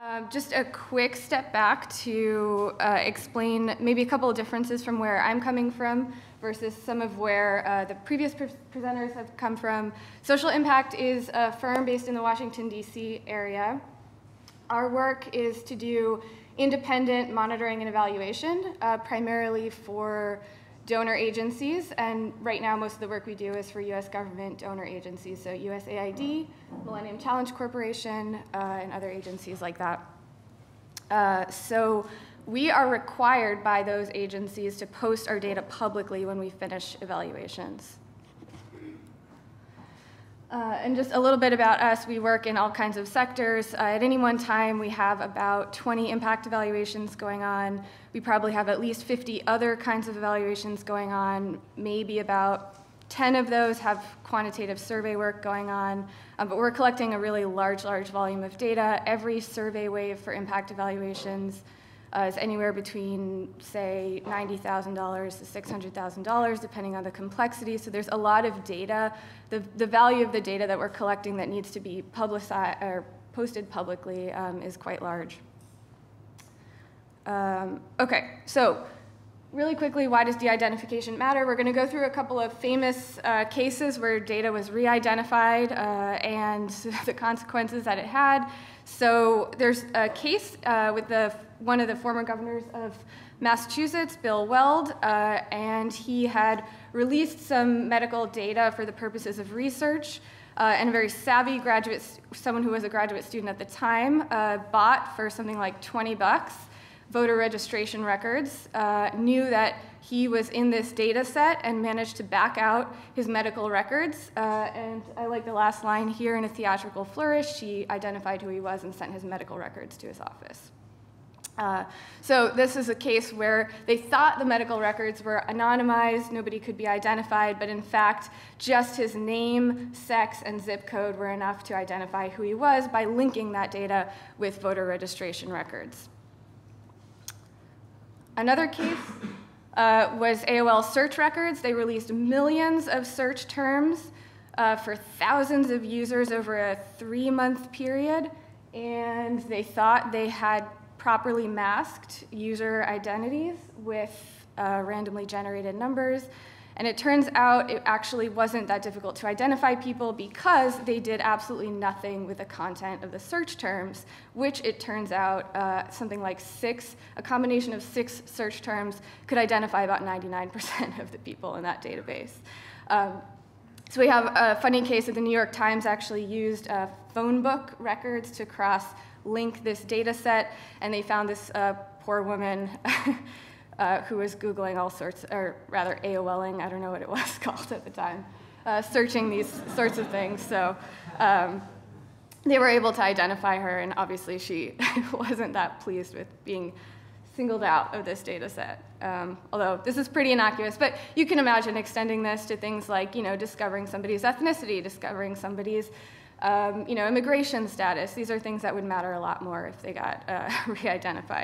Just a quick step back to explain maybe a couple of differences from where I'm coming from versus some of where the previous presenters have come from. Social Impact is a firm based in the Washington, D.C. area. Our work is to do independent monitoring and evaluation, primarily for donor agencies, and right now most of the work we do is for U.S. government donor agencies, so USAID, Millennium Challenge Corporation, and other agencies like that. So we are required by those agencies to post our data publicly when we finish evaluations. And just a little bit about us, we work in all kinds of sectors. At any one time, we have about 20 impact evaluations going on. We probably have at least 50 other kinds of evaluations going on. Maybe about 10 of those have quantitative survey work going on. But we're collecting a really large volume of data. Every survey wave for impact evaluations is anywhere between, say, $90,000 to $600,000, depending on the complexity. So there's a lot of data. The value of the data that we're collecting that needs to be publicized or posted publicly is quite large. Okay, so really quickly, why does de-identification matter? We're going to go through a couple of famous cases where data was re-identified and the consequences that it had. So there's a case with one of the former governors of Massachusetts, Bill Weld, and he had released some medical data for the purposes of research, and a very savvy graduate, someone who was a graduate student at the time, bought for something like 20 bucks voter registration records, knew that he was in this data set and managed to back out his medical records. And I like the last line here, in a theatrical flourish, she identified who he was and sent his medical records to his office. So this is a case where they thought the medical records were anonymized, nobody could be identified, but in fact, just his name, sex, and zip code were enough to identify who he was by linking that data with voter registration records. Another case was AOL search records. They released millions of search terms for thousands of users over a 3-month period, and they thought they had properly masked user identities with randomly generated numbers. And it turns out it actually wasn't that difficult to identify people because they did absolutely nothing with the content of the search terms, which it turns out something like a combination of 6 search terms could identify about 99% of the people in that database. So we have a funny case that the New York Times actually used phone book records to cross-link this data set, and they found this poor woman who was Googling all sorts, or rather AOLing, I don't know what it was called at the time, searching these sorts of things. So they were able to identify her, and obviously she wasn't that pleased with being singled out of this data set. Although this is pretty innocuous, but you can imagine extending this to things like, discovering somebody's ethnicity, discovering somebody's immigration status. These are things that would matter a lot more if they got re-identified.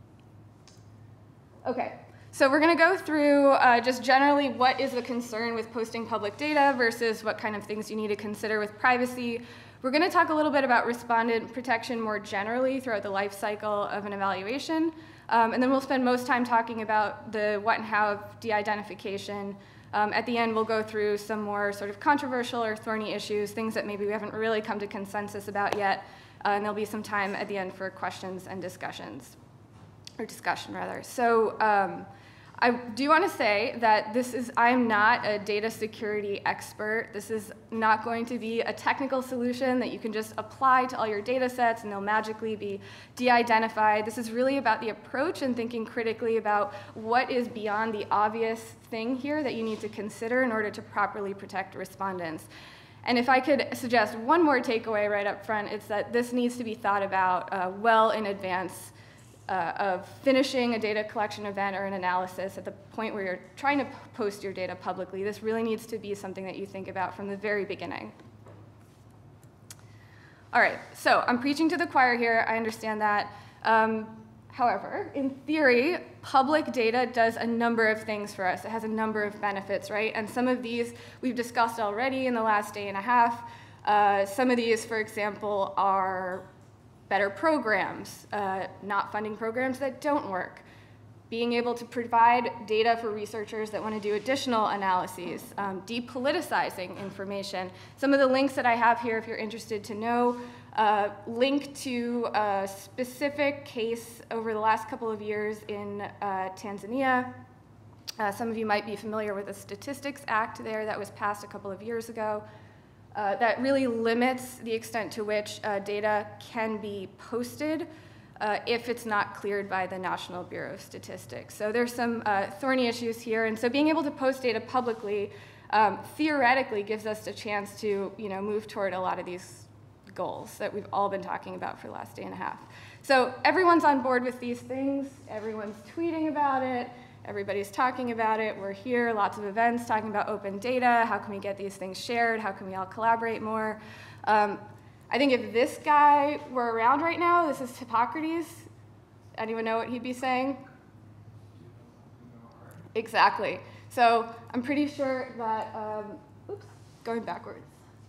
Okay, so we're going to go through just generally what is the concern with posting public data versus what kind of things you need to consider with privacy. We're going to talk a little bit about respondent protection more generally throughout the life cycle of an evaluation, and then we'll spend most time talking about the what and how of de-identification. At the end, we'll go through some more sort of controversial or thorny issues, things that maybe we haven't really come to consensus about yet, and there'll be some time at the end for questions and discussion rather. So I do want to say that I'm not a data security expert. This is not going to be a technical solution that you can just apply to all your data sets and they'll magically be de-identified. This is really about the approach and thinking critically about what is beyond the obvious thing here that you need to consider in order to properly protect respondents. And if I could suggest one more takeaway right up front, it's that this needs to be thought about well in advance of finishing a data collection event or an analysis at the point where you're trying to post your data publicly. This really needs to be something that you think about from the very beginning. All right, so I'm preaching to the choir here. I understand that. However, in theory, public data does a number of things for us. It has a number of benefits, right? And some of these we've discussed already in the last day and a half. Some of these, for example, are better programs, not funding programs that don't work, being able to provide data for researchers that want to do additional analyses, depoliticizing information. Some of the links that I have here, if you're interested to know, link to a specific case over the last couple of years in Tanzania. Some of you might be familiar with the Statistics Act there that was passed a couple of years ago. That really limits the extent to which data can be posted if it's not cleared by the National Bureau of Statistics. So there's some thorny issues here, and so being able to post data publicly theoretically gives us a chance to move toward a lot of these goals that we've all been talking about for the last day and a half. So everyone's on board with these things, everyone's tweeting about it, everybody's talking about it. We're here, lots of events talking about open data. How can we get these things shared? How can we all collaborate more? I think if this guy were around right now, this is Hippocrates. Anyone know what he'd be saying? Exactly. So I'm pretty sure that, oops, going backwards.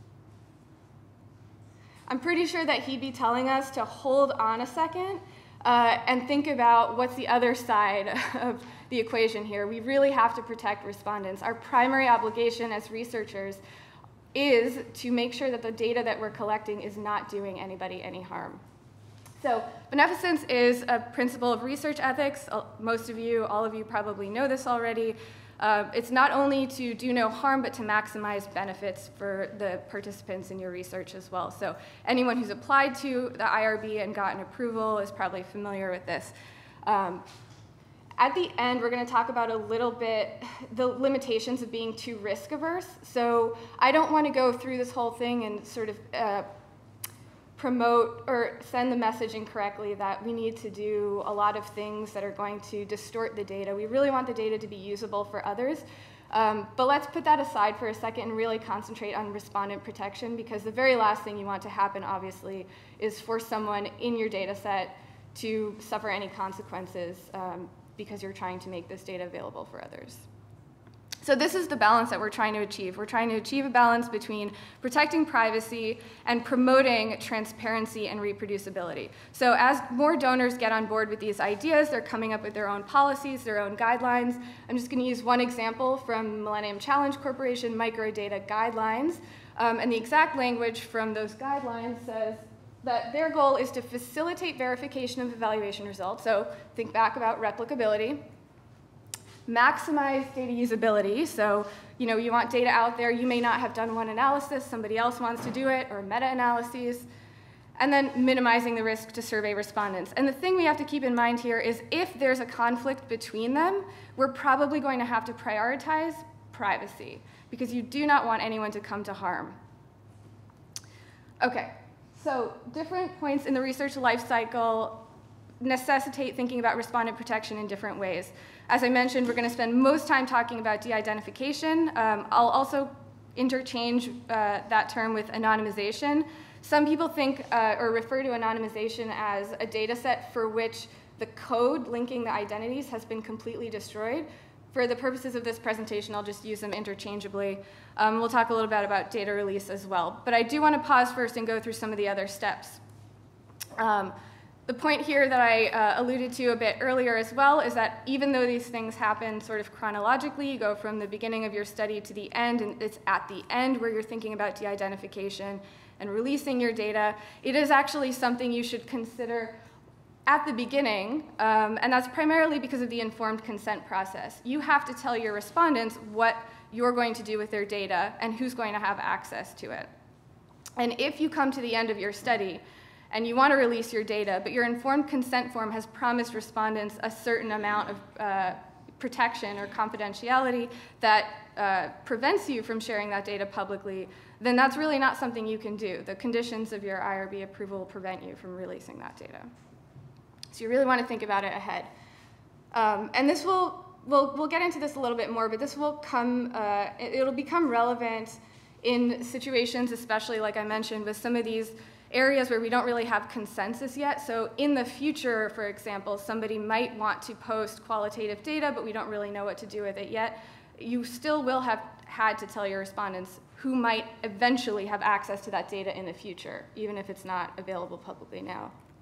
I'm pretty sure that he'd be telling us to hold on a second and think about what's the other side of the equation here. We really have to protect respondents. Our primary obligation as researchers is to make sure that the data that we're collecting is not doing anybody any harm. So beneficence is a principle of research ethics. Most of you, all of you probably know this already. It's not only to do no harm, but to maximize benefits for the participants in your research as well. So anyone who's applied to the IRB and gotten approval is probably familiar with this. At the end, we're going to talk about a little bit the limitations of being too risk averse. So I don't want to go through this whole thing and sort of promote or send the message incorrectly that we need to do a lot of things that are going to distort the data. We really want the data to be usable for others. But let's put that aside for a second and really concentrate on respondent protection, because the very last thing you want to happen, obviously, is for someone in your data set to suffer any consequences because you're trying to make this data available for others. So this is the balance that we're trying to achieve. We're trying to achieve a balance between protecting privacy and promoting transparency and reproducibility. So as more donors get on board with these ideas, they're coming up with their own policies, their own guidelines. I'm just going to use one example from Millennium Challenge Corporation Microdata Guidelines. And the exact language from those guidelines says that their goal is to facilitate verification of evaluation results. So think back about replicability. Maximize data usability, so you want data out there, you may not have done one analysis, somebody else wants to do it, or meta-analyses, and then minimizing the risk to survey respondents. And the thing we have to keep in mind here is if there's a conflict between them, we're probably going to have to prioritize privacy, because you do not want anyone to come to harm. Okay, so different points in the research life cycle necessitate thinking about respondent protection in different ways. As I mentioned, we're going to spend most time talking about de-identification. I'll also interchange that term with anonymization. Some people think or refer to anonymization as a data set for which the code linking the identities has been completely destroyed. For the purposes of this presentation, I'll just use them interchangeably. We'll talk a little bit about data release as well. But I do want to pause first and go through some of the other steps. The point here that I alluded to a bit earlier as well is that even though these things happen sort of chronologically, you go from the beginning of your study to the end, and it's at the end where you're thinking about de-identification and releasing your data, it is actually something you should consider at the beginning, and that's primarily because of the informed consent process. You have to tell your respondents what you're going to do with their data and who's going to have access to it. And if you come to the end of your study and you want to release your data, but your informed consent form has promised respondents a certain amount of protection or confidentiality that prevents you from sharing that data publicly, then that's really not something you can do. The conditions of your IRB approval will prevent you from releasing that data. So you really want to think about it ahead. And this we'll get into this a little bit more, but this will come, it'll become relevant in situations, especially like I mentioned, with some of these areas where we don't really have consensus yet. So in the future, for example, somebody might want to post qualitative data, but we don't really know what to do with it yet. You still will have had to tell your respondents who might eventually have access to that data in the future, even if it's not available publicly now.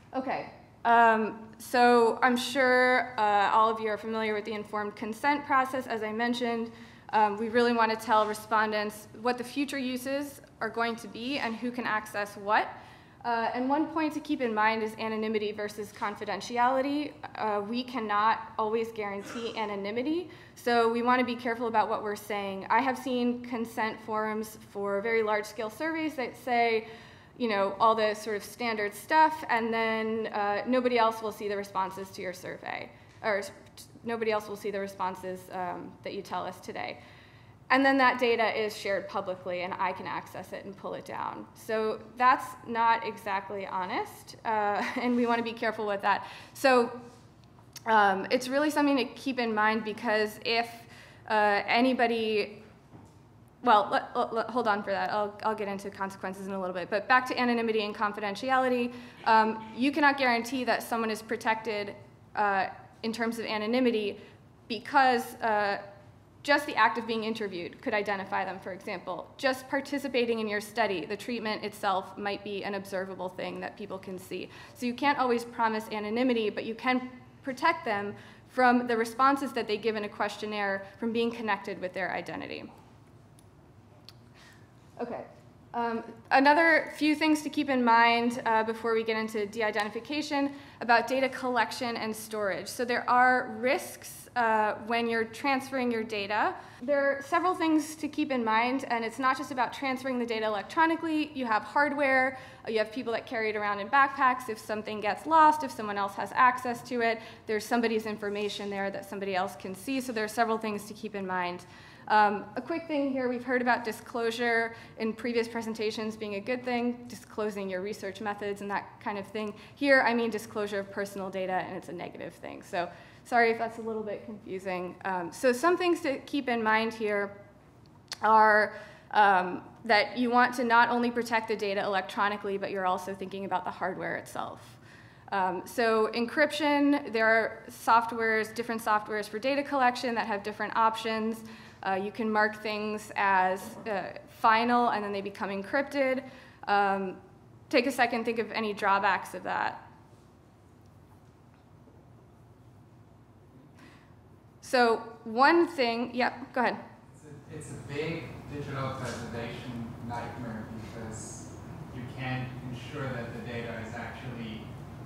Okay, so I'm sure all of you are familiar with the informed consent process. As I mentioned, we really want to tell respondents what the future uses are going to be and who can access what. And one point to keep in mind is anonymity versus confidentiality. We cannot always guarantee anonymity, so we want to be careful about what we're saying. I have seen consent forms for very large-scale surveys that say, you know, all the sort of standard stuff, and then nobody else will see the responses to your survey, or nobody else will see the responses that you tell us today. And then that data is shared publicly, and I can access it and pull it down. So that's not exactly honest, and we want to be careful with that. So it's really something to keep in mind, because if anybody, well, hold on for that. I'll get into consequences in a little bit. But back to anonymity and confidentiality, you cannot guarantee that someone is protected in terms of anonymity, because just the act of being interviewed could identify them, for example. Just participating in your study, the treatment itself might be an observable thing that people can see. So you can't always promise anonymity, but you can protect them from the responses that they give in a questionnaire from being connected with their identity. Okay. Another few things to keep in mind before we get into de-identification about data collection and storage. So there are risks when you're transferring your data. There are several things to keep in mind, and it's not just about transferring the data electronically. You have hardware, you have people that carry it around in backpacks. If something gets lost, if someone else has access to it, there's somebody's information there that somebody else can see. So there are several things to keep in mind. A quick thing here, we've heard about disclosure in previous presentations being a good thing, disclosing your research methods and that kind of thing. Here, I mean disclosure of personal data, and it's a negative thing. So sorry if that's a little bit confusing. So some things to keep in mind here are that you want to not only protect the data electronically, but you're also thinking about the hardware itself. So encryption, there are softwares, different softwares for data collection that have different options. You can mark things as final, and then they become encrypted. Take a second, think of any drawbacks of that. So one thing, yeah, go ahead. It's a big digital preservation nightmare, because you can't ensure that the data is actually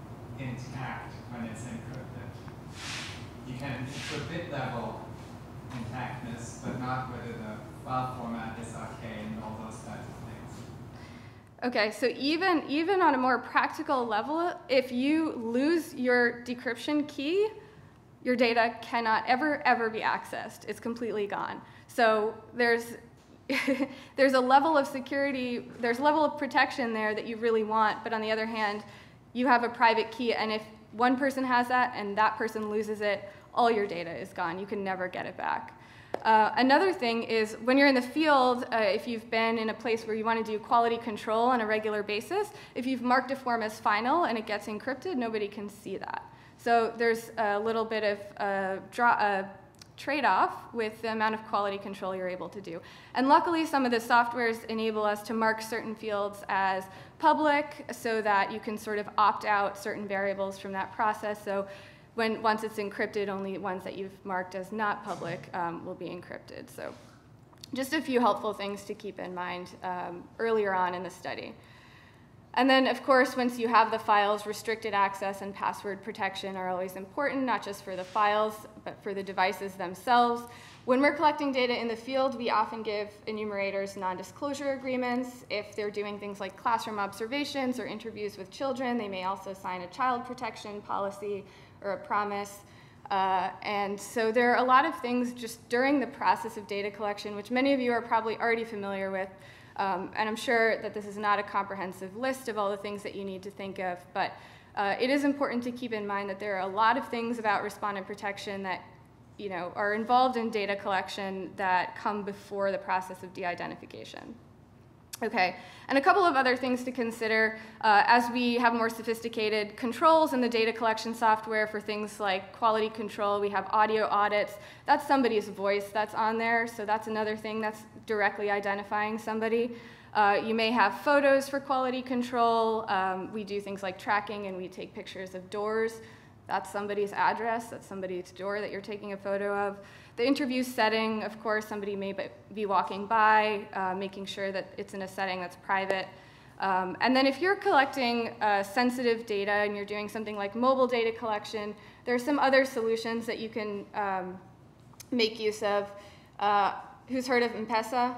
intact when it's encrypted. You can ensure bit level intactness, but not whether the file format is arcane and all those types of things. Okay, so even on a more practical level, if you lose your decryption key, your data cannot ever be accessed. It's completely gone. So there's there's a level of security, there's a level of protection there that you really want, but on the other hand, you have a private key, and if one person has that and that person loses it, all your data is gone. You can never get it back. Another thing is when you're in the field, if you've been in a place where you want to do quality control on a regular basis, if you've marked a form as final and it gets encrypted, nobody can see that. So there's a little bit of trade-off with the amount of quality control you're able to do. And luckily, some of the softwares enable us to mark certain fields as public so that you can sort of opt out certain variables from that process. So once it's encrypted, only ones that you've marked as not public will be encrypted. So just a few helpful things to keep in mind earlier on in the study. And then, of course, once you have the files, restricted access and password protection are always important, not just for the files, but for the devices themselves. When we're collecting data in the field, we often give enumerators non-disclosure agreements. If they're doing things like classroom observations or interviews with children, they may also sign a child protection policy or a promise. And so there are a lot of things just during the process of data collection, which many of you are probably already familiar with. And I'm sure that this is not a comprehensive list of all the things that you need to think of, but it is important to keep in mind that there are a lot of things about respondent protection that are involved in data collection that come before the process of de-identification. Okay, and a couple of other things to consider as we have more sophisticated controls in the data collection software for things like quality control. We have audio audits. That's somebody's voice that's on there, so that's another thing that's directly identifying somebody. You may have photos for quality control. We do things like tracking, and we take pictures of doors. That's somebody's address. That's somebody's door that you're taking a photo of. The interview setting, of course, somebody may be walking by, making sure that it's in a setting that's private. And then if you're collecting sensitive data and you're doing something like mobile data collection, there are some other solutions that you can make use of. Who's heard of M-Pesa?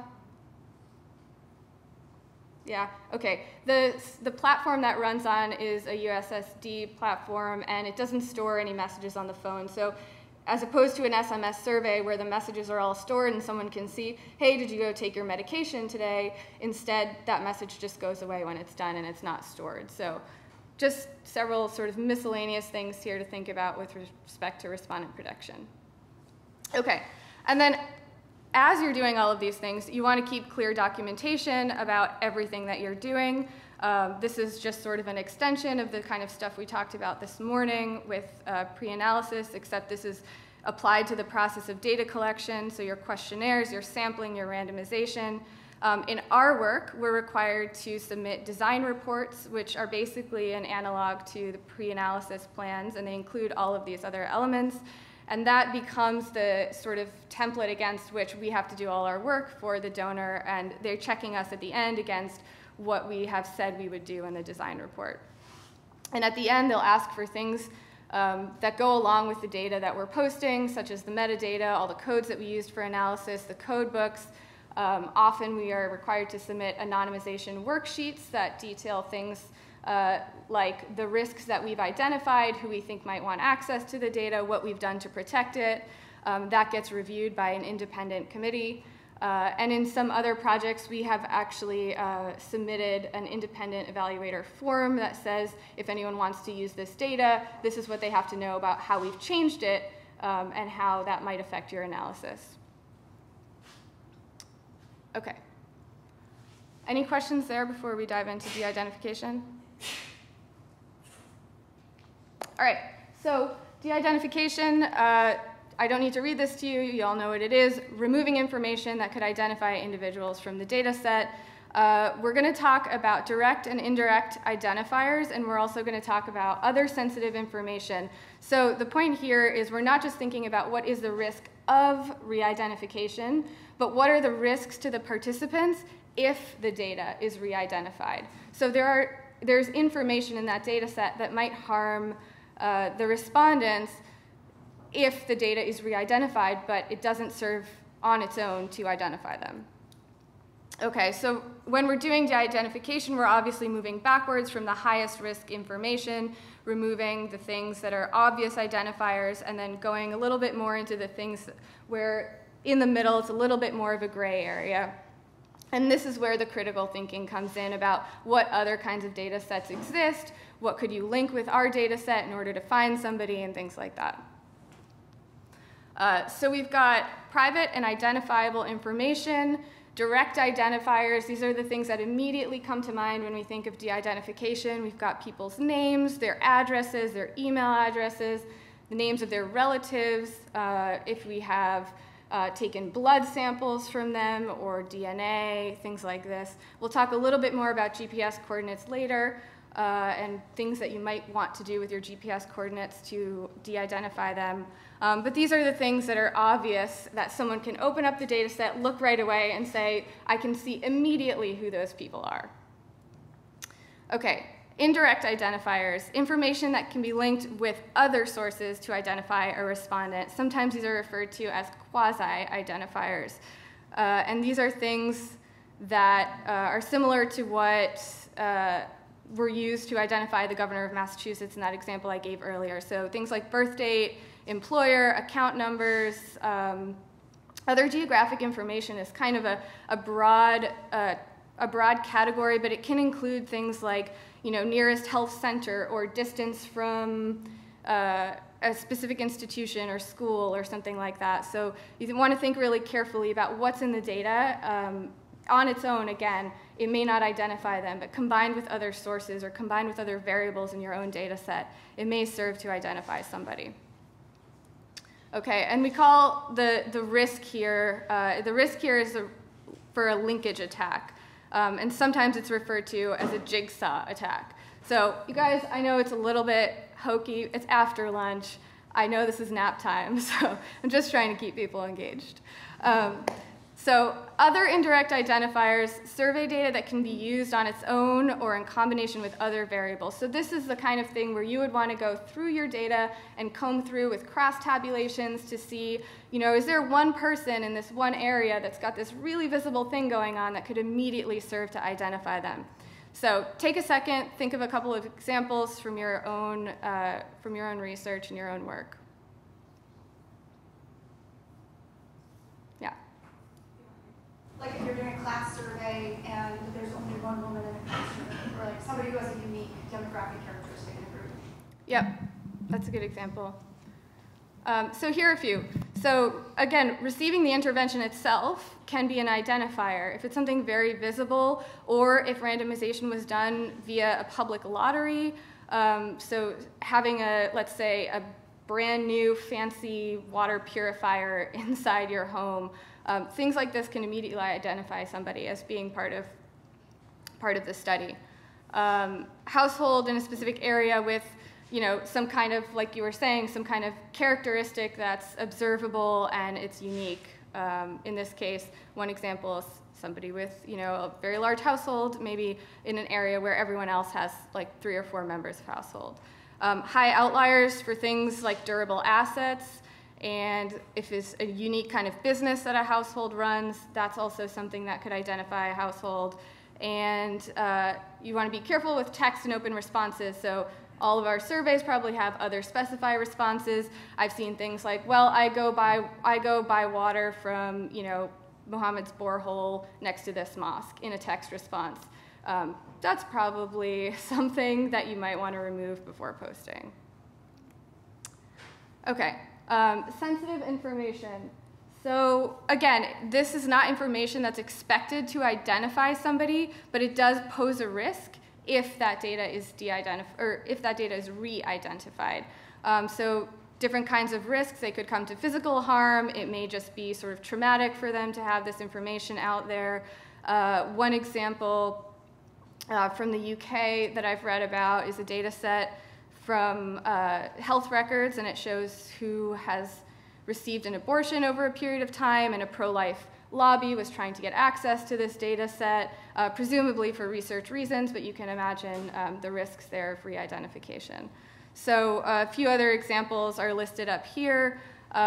Yeah, okay. The platform that runs on is a USSD platform, and it doesn't store any messages on the phone. So as opposed to an SMS survey where the messages are all stored and someone can see, hey, did you go take your medication today? Instead, that message just goes away when it's done and it's not stored. So just several sort of miscellaneous things here to think about with respect to respondent protection. Okay, and then as you're doing all of these things, you want to keep clear documentation about everything that you're doing. This is just sort of an extension of the kind of stuff we talked about this morning with pre-analysis, except this is applied to the process of data collection, so your questionnaires, your sampling, your randomization. In our work, we're required to submit design reports, which are basically an analog to the pre-analysis plans, and they include all of these other elements. And that becomes the sort of template against which we have to do all our work for the donor, and they're checking us at the end against what we have said we would do in the design report. And at the end, they'll ask for things that go along with the data that we're posting, such as the metadata, all the codes that we used for analysis, the code books. Often we are required to submit anonymization worksheets that detail things like the risks that we've identified, who we think might want access to the data, what we've done to protect it. That gets reviewed by an independent committee. And in some other projects, we have actually submitted an independent evaluator form that says if anyone wants to use this data, this is what they have to know about how we've changed it and how that might affect your analysis. Okay. Any questions there before we dive into de-identification? All right, so de-identification, I don't need to read this to you. You all know what it is. Removing information that could identify individuals from the data set. We're going to talk about direct and indirect identifiers, and we're also going to talk about other sensitive information. So the point here is we're not just thinking about what is the risk of re-identification, but what are the risks to the participants if the data is re-identified. So there's information in that data set that might harm the respondents if the data is re-identified, but it doesn't serve on its own to identify them. Okay, so when we're doing de-identification, we're obviously moving backwards from the highest risk information, removing the things that are obvious identifiers, and then going a little bit more into the things where in the middle it's a little bit more of a gray area. And this is where the critical thinking comes in about what other kinds of data sets exist, what could you link with our data set in order to find somebody, and things like that. So we've got private and identifiable information, direct identifiers. These are the things that immediately come to mind when we think of de-identification. We've got people's names, their addresses, their email addresses, the names of their relatives, if we have taken blood samples from them or DNA, things like this. We'll talk a little bit more about GPS coordinates later and things that you might want to do with your GPS coordinates to de-identify them. But these are the things that are obvious that someone can open up the data set, look right away, and say, I can see immediately who those people are. Okay, indirect identifiers, information that can be linked with other sources to identify a respondent. Sometimes these are referred to as quasi-identifiers. And these are things that are similar to what were used to identify the governor of Massachusetts in that example I gave earlier. So things like birth date, employer, account numbers, other geographic information is kind of a broad category, but it can include things like, you know, nearest health center or distance from a specific institution or school or something like that. So you want to think really carefully about what's in the data. On its own, again, it may not identify them, but combined with other sources or combined with other variables in your own data set, it may serve to identify somebody. Okay, and we call the risk here is for a linkage attack. And sometimes it's referred to as a jigsaw attack. So you guys, I know it's a little bit hokey. It's after lunch. I know this is nap time, so I'm just trying to keep people engaged. So other indirect identifiers, survey data that can be used on its own or in combination with other variables. So this is the kind of thing where you would want to go through your data and comb through with cross tabulations to see, is there one person in this one area that's got this really visible thing going on that could immediately serve to identify them. So take a second, think of a couple of examples from your own research and your own work. Like if you're doing a class survey and there's only one woman in a classroom, or like somebody who has a unique demographic characteristic in a group. Yep, that's a good example. So here are a few. So again, receiving the intervention itself can be an identifier. If it's something very visible, or if randomization was done via a public lottery, so having let's say, a brand new fancy water purifier inside your home, things like this can immediately identify somebody as being part of the study. Household in a specific area with, some kind of, like you were saying, some kind of characteristic that's observable and it's unique. In this case, one example is somebody with, a very large household, maybe in an area where everyone else has like 3 or 4 members of household. High outliers for things like durable assets. And if it's a unique kind of business that a household runs, that's also something that could identify a household. And you want to be careful with text and open responses. So all of our surveys probably have other specify responses. I've seen things like, well, I go buy water from, Muhammad's borehole next to this mosque in a text response. That's probably something that you might want to remove before posting. Okay. Sensitive information. So again, this is not information that's expected to identify somebody, but it does pose a risk if that data is re-identified. So different kinds of risks, they could come to physical harm. It may just be sort of traumatic for them to have this information out there. One example from the UK that I've read about is a data set from health records, and it shows who has received an abortion over a period of time, and a pro-life lobby was trying to get access to this data set, presumably for research reasons, but you can imagine the risks there of re-identification. So a few other examples are listed up here.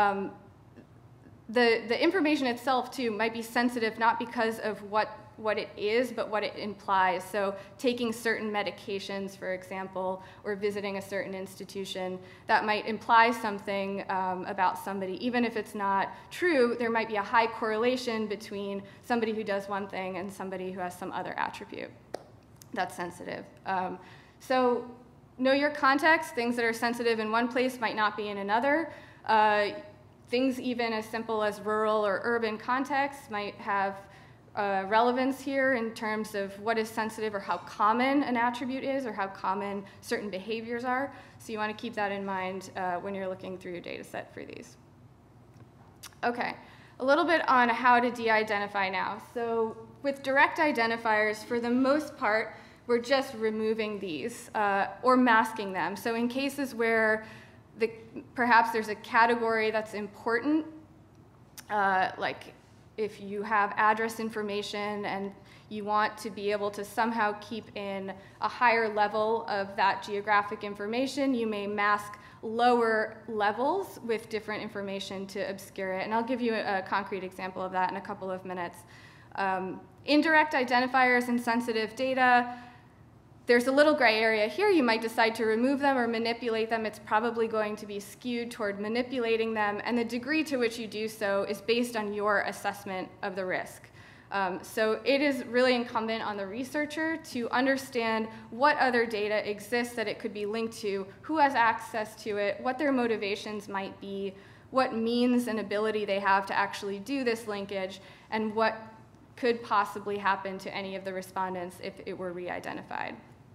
The information itself, too, might be sensitive not because of what it is, but what it implies. So taking certain medications, for example, or visiting a certain institution, that might imply something about somebody. Even if it's not true, there might be a high correlation between somebody who does one thing and somebody who has some other attribute that's sensitive. So know your context. Things that are sensitive in one place might not be in another. Things even as simple as rural or urban contexts might have relevance here in terms of what is sensitive or how common an attribute is or how common certain behaviors are. So you want to keep that in mind when you're looking through your data set for these. Okay, a little bit on how to de-identify now. So with direct identifiers, for the most part, we're just removing these or masking them. So in cases where perhaps there's a category that's important, like if you have address information and you want to be able to somehow keep in a higher level of that geographic information, you may mask lower levels with different information to obscure it. And I'll give you a concrete example of that in a couple of minutes. Indirect identifiers and sensitive data, there's a little gray area here. You might decide to remove them or manipulate them. It's probably going to be skewed toward manipulating them, and the degree to which you do so is based on your assessment of the risk. So it is really incumbent on the researcher to understand what other data exists that it could be linked to, who has access to it, what their motivations might be, what means and ability they have to actually do this linkage, and what could possibly happen to any of the respondents if it were re-identified.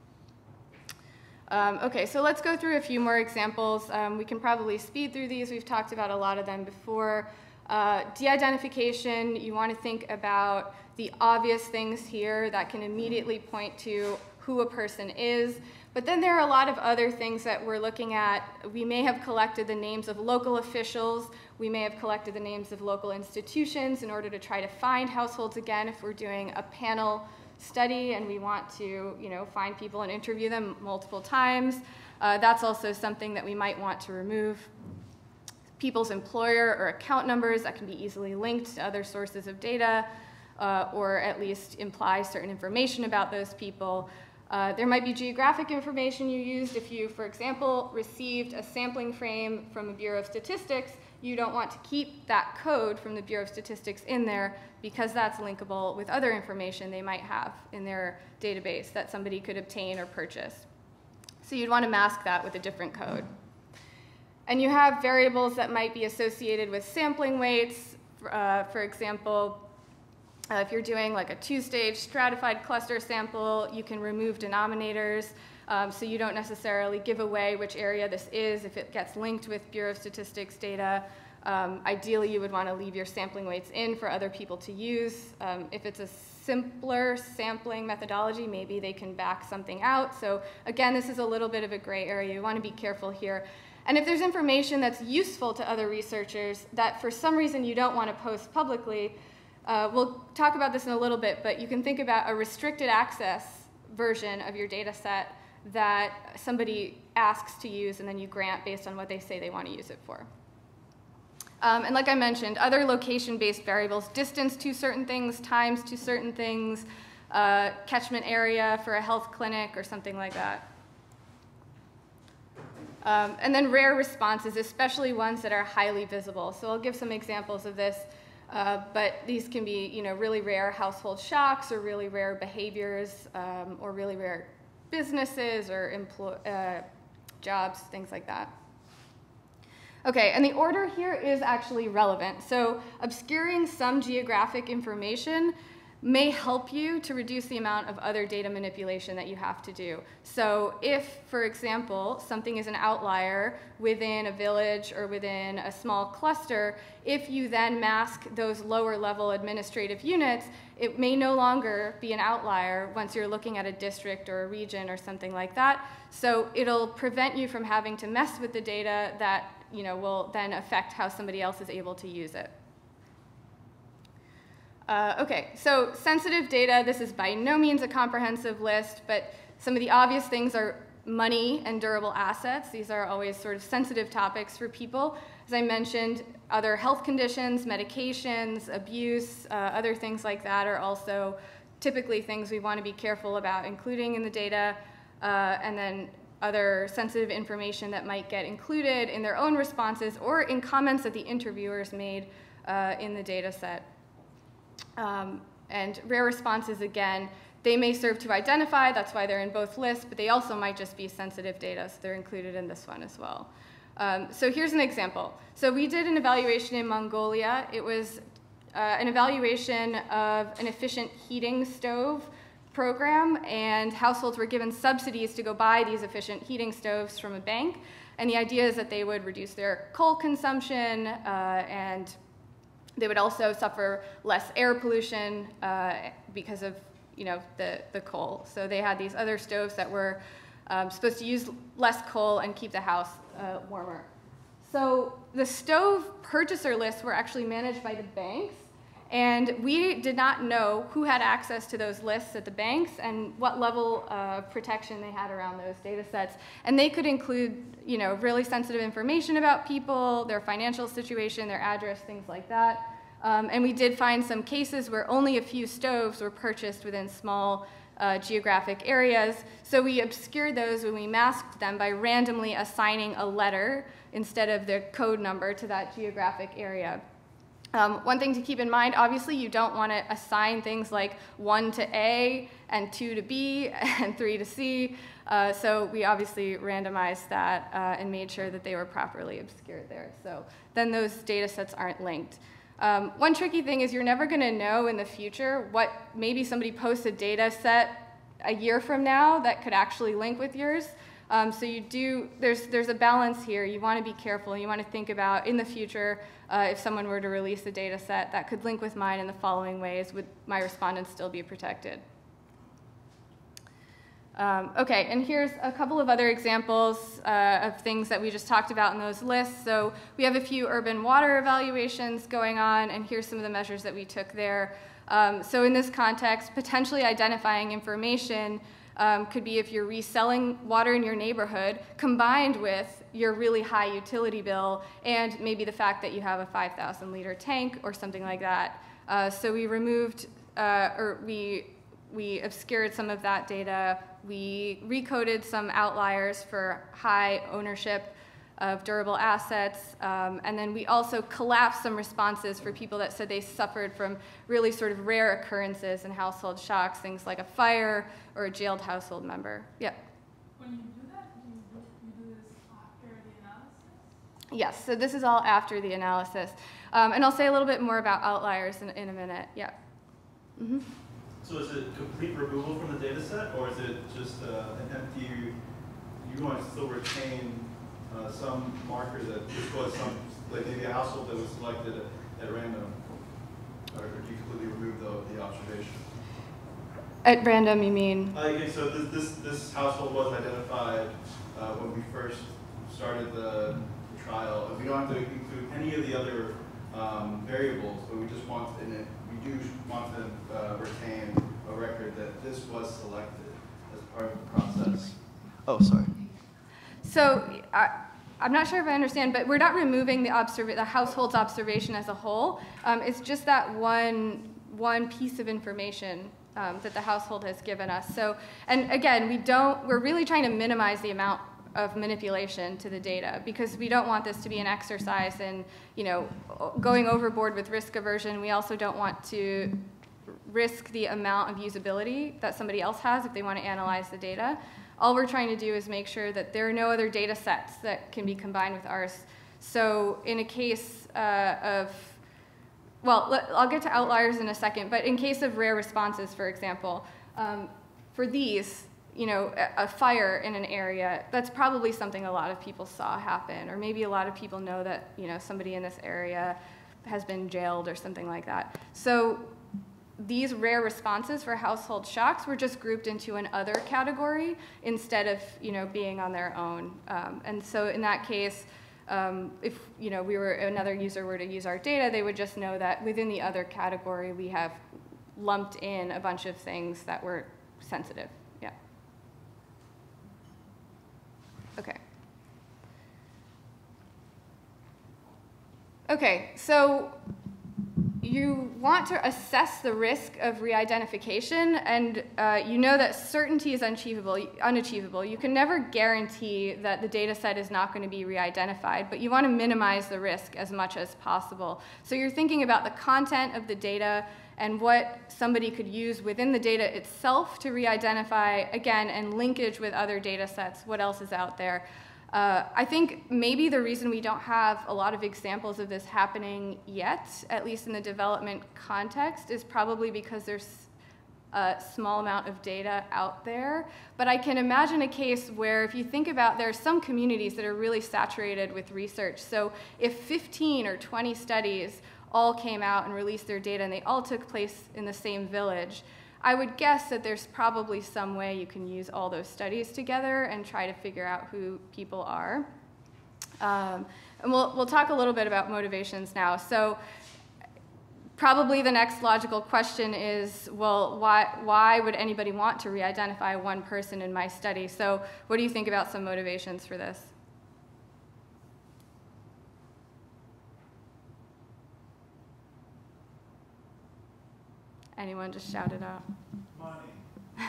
Okay, so let's go through a few more examples. We can probably speed through these. We've talked about a lot of them before. De-identification, you want to think about the obvious things here that can immediately point to who a person is. But then there are a lot of other things that we're looking at. We may have collected the names of local officials. We may have collected the names of local institutions in order to try to find households again if we're doing a panel study and we want to, find people and interview them multiple times. That's also something that we might want to remove. People's employer or account numbers that can be easily linked to other sources of data, or at least imply certain information about those people. There might be geographic information you used. If you, for example, received a sampling frame from the Bureau of Statistics, you don't want to keep that code from the Bureau of Statistics in there because that's linkable with other information they might have in their database that somebody could obtain or purchase. So you'd want to mask that with a different code. And you have variables that might be associated with sampling weights. For example, if you're doing like a two-stage stratified cluster sample, you can remove denominators, so you don't necessarily give away which area this is if it gets linked with Bureau of Statistics data. Ideally, you would want to leave your sampling weights in for other people to use. If it's a simpler sampling methodology, maybe they can back something out. So again, this is a little bit of a gray area. You want to be careful here. And if there's information that's useful to other researchers that for some reason you don't want to post publicly, we'll talk about this in a little bit, but you can think about a restricted access version of your data set that somebody asks to use and then you grant based on what they say they want to use it for. And like I mentioned, other location-based variables, distance to certain things, times to certain things, catchment area for a health clinic or something like that. And then rare responses, especially ones that are highly visible. So I'll give some examples of this. But these can be, really rare household shocks or really rare behaviors or really rare businesses or jobs, things like that. Okay, and the order here is actually relevant. So obscuring some geographic information may help you to reduce the amount of other data manipulation that you have to do. So if, for example, something is an outlier within a village or within a small cluster, if you then mask those lower level administrative units, it may no longer be an outlier once you're looking at a district or a region or something like that. So it'll prevent you from having to mess with the data that will then affect how somebody else is able to use it. Okay, so sensitive data, this is by no means a comprehensive list, but some of the obvious things are money and durable assets. These are always sort of sensitive topics for people. As I mentioned, other health conditions, medications, abuse, other things like that are also typically things we want to be careful about including in the data, and then other sensitive information that might get included in their own responses or in comments that the interviewers made in the data set. And rare responses, again, they may serve to identify, that's why they're in both lists, but they also might just be sensitive data, so they're included in this one as well. So here's an example. So we did an evaluation in Mongolia. It was an evaluation of an efficient heating stove program, and households were given subsidies to go buy these efficient heating stoves from a bank. And the idea is that they would reduce their coal consumption and they would also suffer less air pollution because of the coal. So they had these other stoves that were supposed to use less coal and keep the house warmer. So the stove purchaser lists were actually managed by the banks, and we did not know who had access to those lists at the banks and what level of protection they had around those data sets. And they could include really sensitive information about people, their financial situation, their address, things like that. And we did find some cases where only a few stoves were purchased within small geographic areas. So we obscured those when we masked them by randomly assigning a letter instead of the code number to that geographic area. One thing to keep in mind, obviously you don't want to assign things like 1 to A and 2 to B and 3 to C. So we obviously randomized that and made sure that they were properly obscured there. So then those data sets aren't linked. One tricky thing is you're never going to know in the future what maybe somebody posts a data set a year from now that could actually link with yours. So there's a balance here. You want to be careful. You want to think about in the future, if someone were to release a data set that could link with mine in the following ways, would my respondents still be protected? Okay, and here's a couple of other examples of things that we just talked about in those lists. So we have a few urban water evaluations going on, and here's some of the measures that we took there. So in this context, potentially identifying information could be if you're reselling water in your neighborhood, combined with your really high utility bill, and maybe the fact that you have a 5,000 liter tank or something like that. So we removed, we obscured some of that data. We recoded some outliers for high ownership of durable assets, and then we also collapsed some responses for people that said they suffered from really sort of rare occurrences and household shocks, things like a fire or a jailed household member. Yep. When you do that, you do this after the analysis? Yes, so this is all after the analysis. And I'll say a little bit more about outliers in a minute. Yeah. Mm-hmm. So is it complete removal from the data set, or is it just an empty, you want to still retain some marker that this was some, like maybe a household that was selected at random, or do you completely remove the observation? At random, you mean? Okay, so this household was identified when we first started the trial. We don't have to include any of the other variables, but we just want we do want to retain a record that this was selected as part of the process. Oh, sorry. So I'm not sure if I understand, but we're not removing the household's observation as a whole. It's just that one piece of information that the household has given us. So, and again, we're really trying to minimize the amount of manipulation to the data, because we don't want this to be an exercise in, going overboard with risk aversion. We also don't want to risk the amount of usability that somebody else has if they want to analyze the data. All we're trying to do is make sure that there are no other data sets that can be combined with ours. So in a case I'll get to outliers in a second, but in case of rare responses, for example, for these, a fire in an area, that's probably something a lot of people saw happen, or maybe a lot of people know that, somebody in this area has been jailed or something like that. So these rare responses for household shocks were just grouped into an other category instead of, being on their own. And so in that case, if another user were to use our data, they would just know that within the other category, we have lumped in a bunch of things that were sensitive. Yeah. Okay. Okay, so you want to assess the risk of re-identification, and you know that certainty is unachievable. You can never guarantee that the data set is not going to be re-identified, but you want to minimize the risk as much as possible. So you're thinking about the content of the data and what somebody could use within the data itself to re-identify, again, and linkage with other data sets, what else is out there. I think maybe the reason we don't have a lot of examples of this happening yet, at least in the development context, is probably because there's a small amount of data out there. But I can imagine a case where, if you think about, there are some communities that are really saturated with research. So if 15 or 20 studies all came out and released their data and they all took place in the same village, I would guess that there's probably some way you can use all those studies together and try to figure out who people are. And we'll talk a little bit about motivations now. So probably the next logical question is, well, why would anybody want to re-identify one person in my study? So what do you think about some motivations for this? Anyone just shout it out. Money.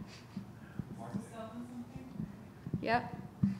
Yep.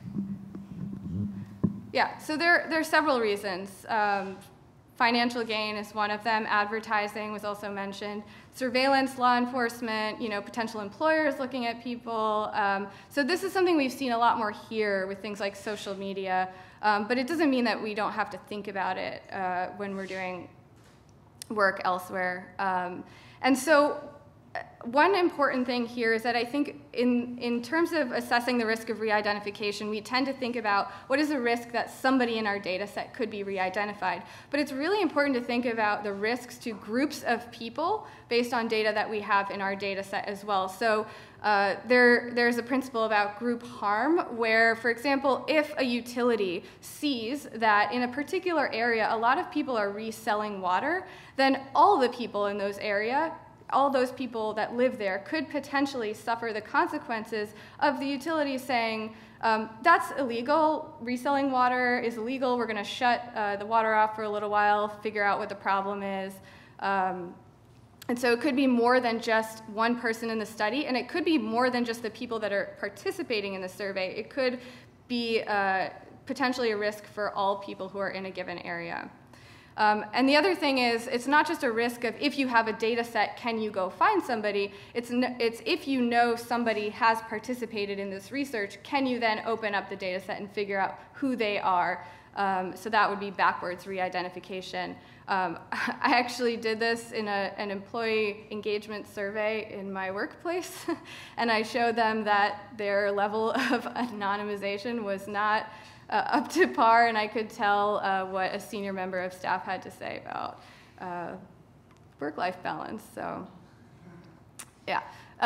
Yeah, so there are several reasons. Financial gain is one of them. Advertising was also mentioned. Surveillance, law enforcement, potential employers looking at people. So this is something we've seen a lot more here with things like social media, but it doesn't mean that we don't have to think about it when we're doing work elsewhere. And so one important thing here is that I think in terms of assessing the risk of re-identification, we tend to think about what is the risk that somebody in our data set could be re-identified. But it's really important to think about the risks to groups of people based on data that we have in our data set as well. So there's a principle about group harm where, for example, if a utility sees that in a particular area a lot of people are reselling water, then all the people in those areas, all those people that live there could potentially suffer the consequences of the utility saying, that's illegal, reselling water is illegal, we're gonna shut the water off for a little while, figure out what the problem is. And so it could be more than just one person in the study, and it could be more than just the people that are participating in the survey. It could be potentially a risk for all people who are in a given area. And the other thing is, it's not just a risk of if you have a data set, can you go find somebody? It's if you know somebody has participated in this research, can you then open up the data set and figure out who they are? So that would be backwards re-identification. I actually did this in an employee engagement survey in my workplace, and I showed them that their level of anonymization was not up to par, and I could tell what a senior member of staff had to say about work-life balance. So, yeah.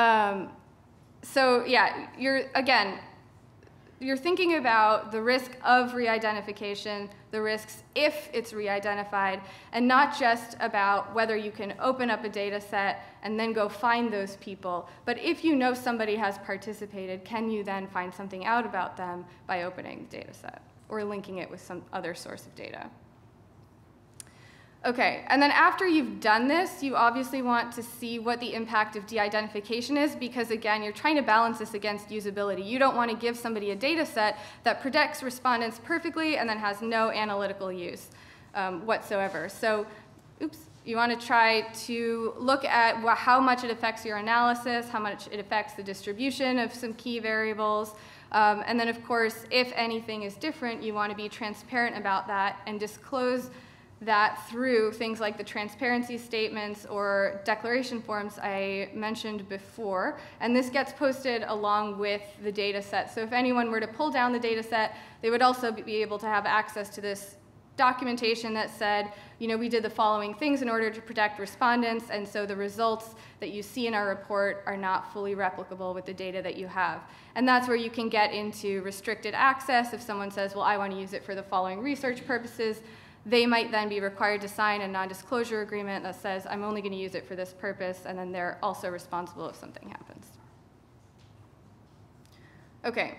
You're thinking about the risk of re-identification, the risks if it's re-identified, and not just about whether you can open up a data set and then go find those people. But if you know somebody has participated, can you then find something out about them by opening the data set or linking it with some other source of data? Okay, and then after you've done this, you obviously want to see what the impact of de-identification is, because again, you're trying to balance this against usability. You don't want to give somebody a data set that predicts respondents perfectly and then has no analytical use whatsoever. So, you want to try to look at how much it affects your analysis, how much it affects the distribution of some key variables, and then of course, if anything is different, you want to be transparent about that and disclose that through things like the transparency statements or declaration forms I mentioned before. And this gets posted along with the data set. So if anyone were to pull down the data set, they would also be able to have access to this documentation that said, you know, we did the following things in order to protect respondents, and so the results that you see in our report are not fully replicable with the data that you have. And that's where you can get into restricted access. If someone says, well, I want to use it for the following research purposes, they might then be required to sign a non-disclosure agreement that says, I'm only going to use it for this purpose, and then they're also responsible if something happens. Okay.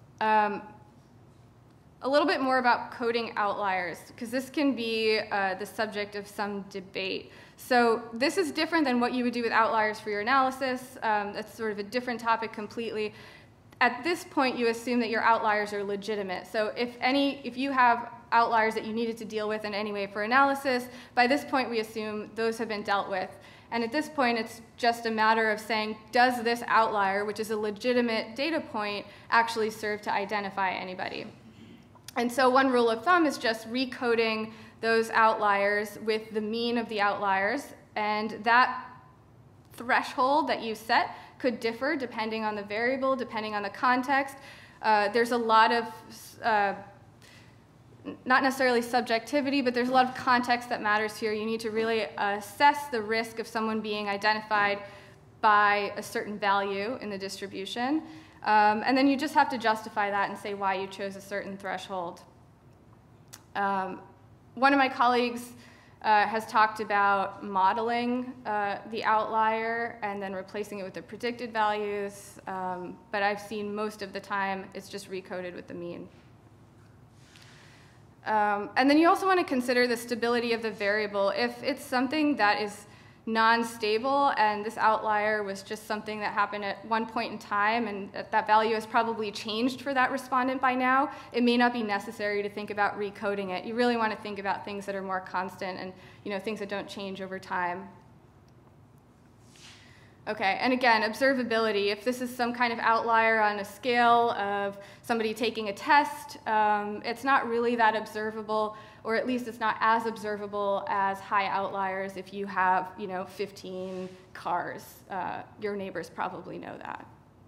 A little bit more about coding outliers, because this can be the subject of some debate. So this is different than what you would do with outliers for your analysis. That's sort of a different topic completely. At this point, you assume that your outliers are legitimate. So if you have outliers that you needed to deal with in any way for analysis, by this point we assume those have been dealt with. And at this point, it's just a matter of saying, does this outlier, which is a legitimate data point, actually serve to identify anybody? And so one rule of thumb is just recoding those outliers with the mean of the outliers, and that threshold that you set could differ depending on the variable, depending on the context. There's a lot of, not necessarily subjectivity, but there's a lot of context that matters here. You need to really assess the risk of someone being identified by a certain value in the distribution. And then you just have to justify that and say why you chose a certain threshold. One of my colleagues has talked about modeling the outlier and then replacing it with the predicted values, but I've seen most of the time it's just recoded with the mean. And then you also want to consider the stability of the variable. If it's something that is non-stable and this outlier was just something that happened at one point in time and that value has probably changed for that respondent by now, it may not be necessary to think about recoding it. You really want to think about things that are more constant and things that don't change over time. Okay, and again, observability, if this is some kind of outlier on a scale of somebody taking a test, it's not really that observable, or at least it's not as observable as high outliers if you have, 15 cars. Your neighbors probably know that.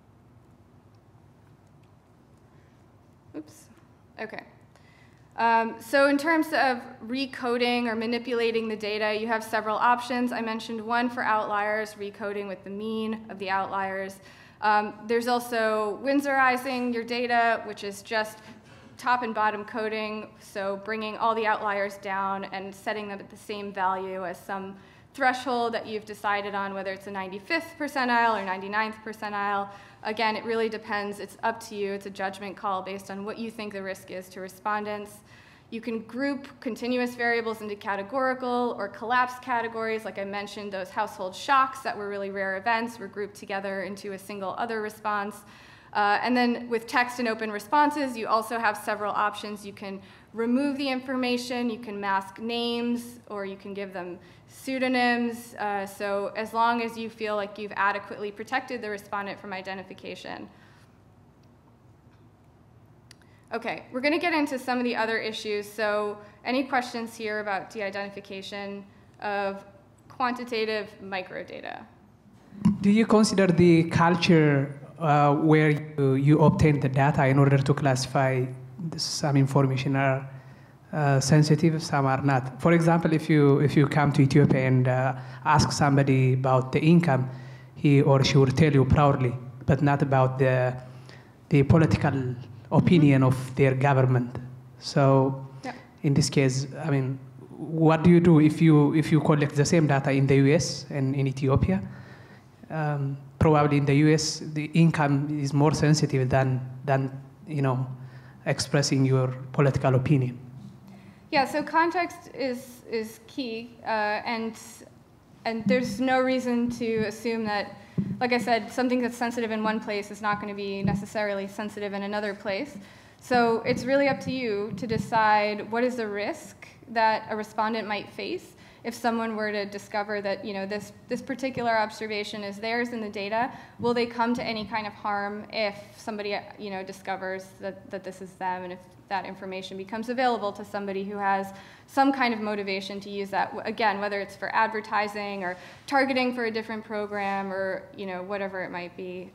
Oops, okay. So in terms of recoding or manipulating the data, you have several options. I mentioned one for outliers, recoding with the mean of the outliers. There's also Winsorizing your data, which is just top and bottom coding, so bringing all the outliers down and setting them at the same value as some threshold that you've decided on, whether it's a 95th percentile or 99th percentile. Again, it really depends. It's up to you. It's a judgment call based on what you think the risk is to respondents. You can group continuous variables into categorical or collapsed categories. Like I mentioned, those household shocks that were really rare events were grouped together into a single other response. And then with text and open responses, you also have several options. You can remove the information, you can mask names, or you can give them pseudonyms. So as long as you feel like you've adequately protected the respondent from identification. Okay, we're going to get into some of the other issues. So any questions here about de-identification of quantitative microdata? Do you consider the culture where you obtain the data in order to classify some information are sensitive, some are not? For example, if you come to Ethiopia and ask somebody about the income, he or she will tell you proudly, but not about the political opinion of their government. So in this case, I mean, what do you do if you collect the same data in the US and in Ethiopia? Probably in the US, the income is more sensitive than expressing your political opinion. Yeah, so context is key, and there's no reason to assume that, like I said, something that's sensitive in one place is not going to be necessarily sensitive in another place. So it's really up to you to decide what is the risk that a respondent might face if someone were to discover that this particular observation is theirs in the data. Will they come to any kind of harm if somebody discovers that this is them, and if that information becomes available to somebody who has some kind of motivation to use that, again, whether it's for advertising or targeting for a different program or whatever it might be.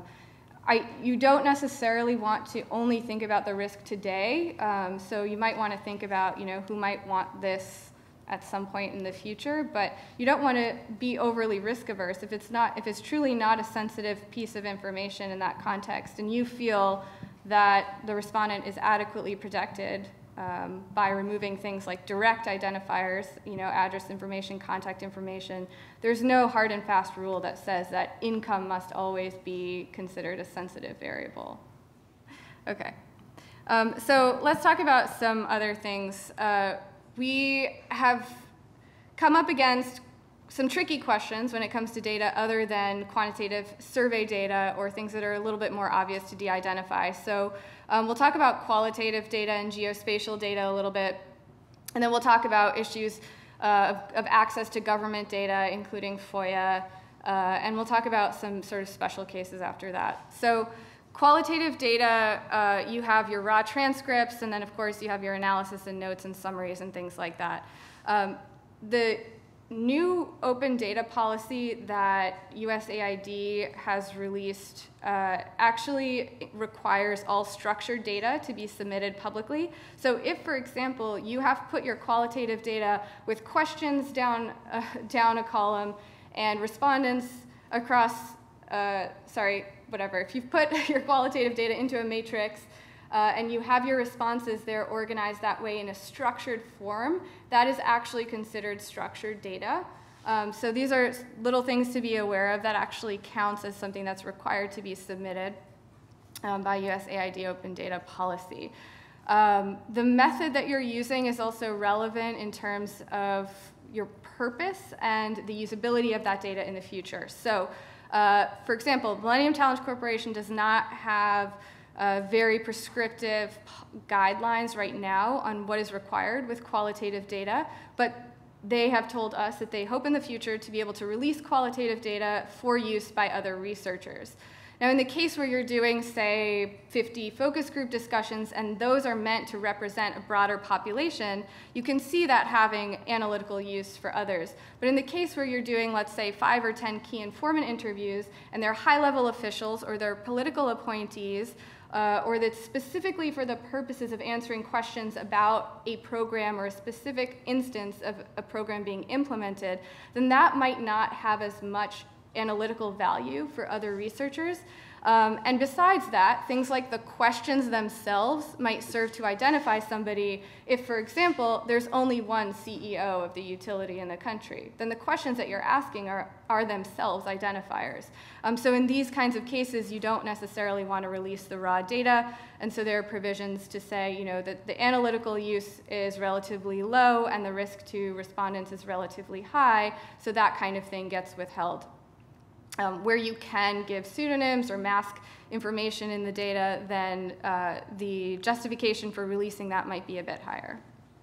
You don't necessarily want to only think about the risk today, so you might want to think about who might want this at some point in the future, but you don't want to be overly risk averse if it's truly not a sensitive piece of information in that context, and you feel that the respondent is adequately protected by removing things like direct identifiers, address information, contact information. There's no hard and fast rule that says that income must always be considered a sensitive variable. Okay, so let's talk about some other things. We have come up against some tricky questions when it comes to data other than quantitative survey data or things that are a little bit more obvious to de-identify. So we'll talk about qualitative data and geospatial data a little bit, and then we'll talk about issues of access to government data, including FOIA, and we'll talk about some sort of special cases after that. So qualitative data, you have your raw transcripts, and then of course you have your analysis and notes and summaries and things like that. The new open data policy that USAID has released actually requires all structured data to be submitted publicly. So if, for example, you have put your qualitative data with questions down a column and respondents across, if you've put your qualitative data into a matrix and you have your responses there organized that way in a structured form, that is actually considered structured data. So these are little things to be aware of that actually counts as something that's required to be submitted by USAID open data policy. The method that you're using is also relevant in terms of your purpose and the usability of that data in the future. So for example, Millennium Challenge Corporation does not have very prescriptive guidelines right now on what is required with qualitative data, but they have told us that they hope in the future to be able to release qualitative data for use by other researchers. Now, in the case where you're doing, say, 50 focus group discussions, and those are meant to represent a broader population, you can see that having analytical use for others. But in the case where you're doing, let's say, 5 or 10 key informant interviews, and they're high-level officials or they're political appointees, or that's specifically for the purposes of answering questions about a program or a specific instance of a program being implemented, then that might not have as much analytical value for other researchers. And besides that, things like the questions themselves might serve to identify somebody if, for example, there's only one CEO of the utility in the country. Then the questions that you're asking are themselves identifiers. So in these kinds of cases, you don't necessarily want to release the raw data, and so there are provisions to say, you know, that the analytical use is relatively low and the risk to respondents is relatively high, so that kind of thing gets withheld. Where you can give pseudonyms or mask information in the data, then the justification for releasing that might be a bit higher.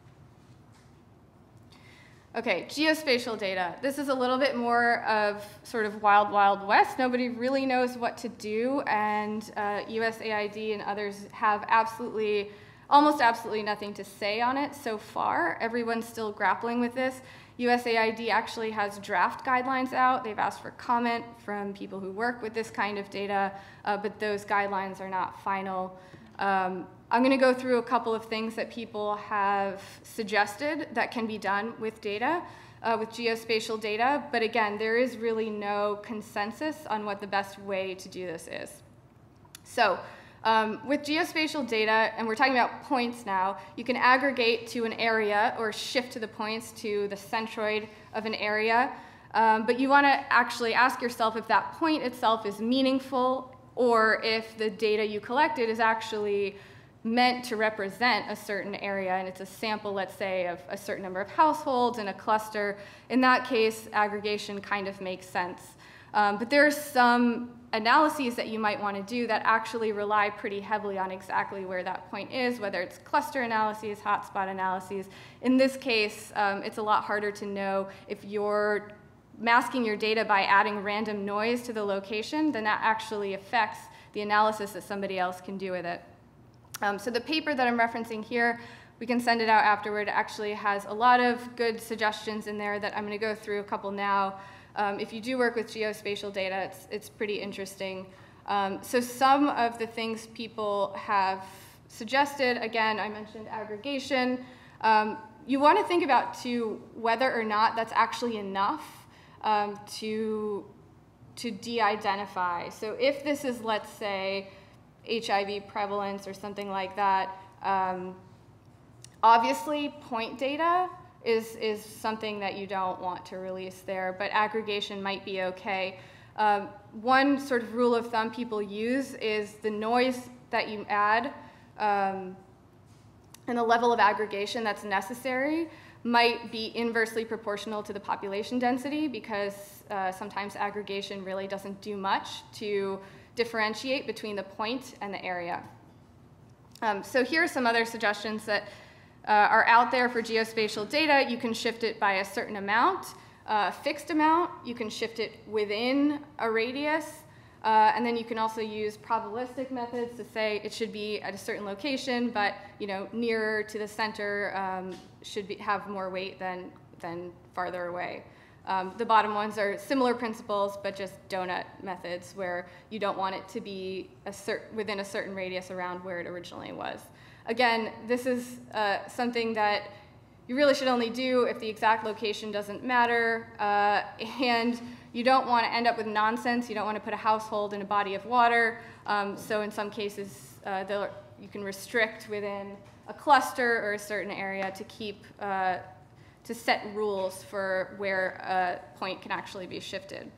Okay, geospatial data. This is a little bit more of sort of wild, wild west. Nobody really knows what to do, and USAID and others have almost absolutely nothing to say on it so far. Everyone's still grappling with this. USAID actually has draft guidelines out. They've asked for comment from people who work with this kind of data, but those guidelines are not final. I'm going to go through a couple of things that people have suggested that can be done with data, with geospatial data, but again, there is really no consensus on what the best way to do this is. So, with geospatial data, and we're talking about points now, you can aggregate to an area or shift to the points to the centroid of an area, but you want to actually ask yourself if that point itself is meaningful or if the data you collected is actually meant to represent a certain area, and it's a sample, let's say, of a certain number of households in a cluster. In that case, aggregation kind of makes sense. But there are some analyses that you might want to do that actually rely pretty heavily on exactly where that point is, whether it's cluster analyses, hotspot analyses. In this case, it's a lot harder to know if you're masking your data by adding random noise to the location, then that actually affects the analysis that somebody else can do with it. So the paper that I'm referencing here, we can send it out afterward, actually has a lot of good suggestions in there that I'm going to go through a couple now. If you do work with geospatial data, it's pretty interesting. So some of the things people have suggested, again, I mentioned aggregation. You want to think about, too, whether or not that's actually enough to de-identify. So if this is, let's say, HIV prevalence or something like that, obviously point data is something that you don't want to release there, but aggregation might be okay. One sort of rule of thumb people use is the noise that you add and the level of aggregation that's necessary might be inversely proportional to the population density, because sometimes aggregation really doesn't do much to differentiate between the point and the area. So here are some other suggestions that are out there for geospatial data. You can shift it by a certain amount, a fixed amount. You can shift it within a radius. And then you can also use probabilistic methods to say it should be at a certain location, but nearer to the center should have more weight than farther away. The bottom ones are similar principles, but just donut methods, where you don't want it to be within a certain radius around where it originally was. Again, this is something that you really should only do if the exact location doesn't matter, and you don't want to end up with nonsense. You don't want to put a household in a body of water. So in some cases, you can restrict within a cluster or a certain area to keep to set rules for where a point can actually be shifted.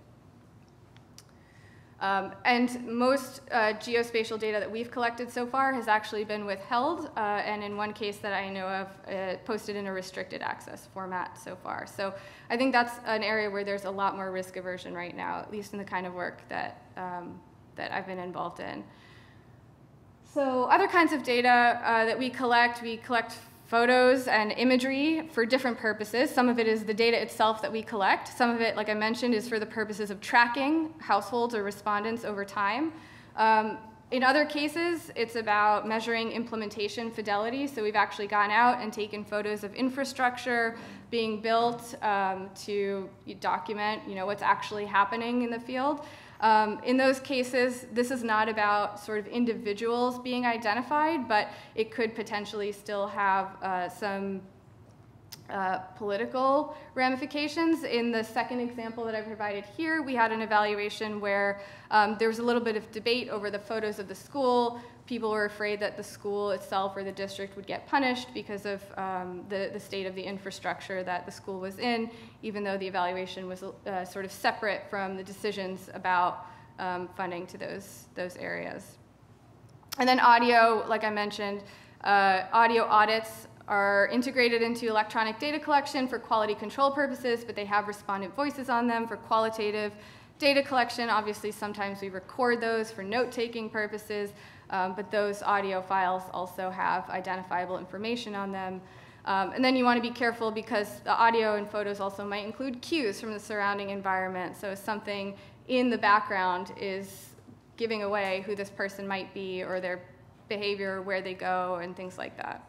And most geospatial data that we've collected so far has actually been withheld, and in one case that I know of, posted in a restricted access format so far. So I think that's an area where there's a lot more risk aversion right now, at least in the kind of work that, that I've been involved in. So other kinds of data that we collect photos and imagery for different purposes. Some of it is the data itself that we collect. Some of it, like I mentioned, is for the purposes of tracking households or respondents over time. In other cases, it's about measuring implementation fidelity. So we've actually gone out and taken photos of infrastructure being built to document, what's actually happening in the field. In those cases, this is not about sort of individuals being identified, but it could potentially still have some political ramifications. In the second example that I provided here, we had an evaluation where there was a little bit of debate over the photos of the school. People were afraid that the school itself or the district would get punished because of the state of the infrastructure that the school was in, even though the evaluation was sort of separate from the decisions about funding to those areas. And then audio, like I mentioned, audio audits are integrated into electronic data collection for quality control purposes, but they have respondent voices on them for qualitative data collection. Obviously, sometimes we record those for note-taking purposes, but those audio files also have identifiable information on them. And then you want to be careful because the audio and photos also might include cues from the surrounding environment. So if something in the background is giving away who this person might be or their behavior, where they go, and things like that.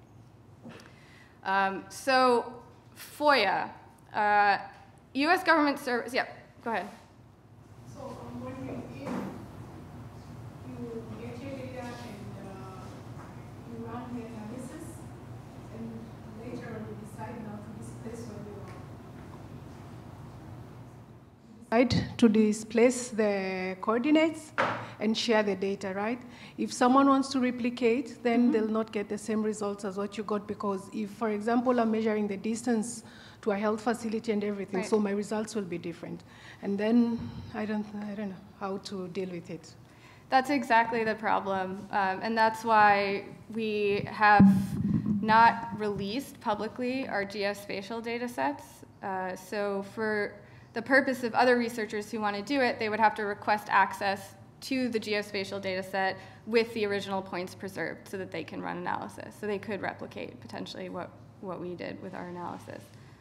So FOIA, U.S. government service, yeah, go ahead. So I'm wondering if you get your data and you run the analysis and later on you decide now to displace what you decide to displace the coordinates and share the data, right? If someone wants to replicate, then they'll not get the same results as what you got, because if, for example, I'm measuring the distance to a health facility and everything, right, so my results will be different. And then I don't know how to deal with it. That's exactly the problem, and that's why we have not released publicly our geospatial data sets. So for the purpose of other researchers who want to do it, they would have to request access to the geospatial data set with the original points preserved so that they can run analysis. So they could replicate potentially what we did with our analysis.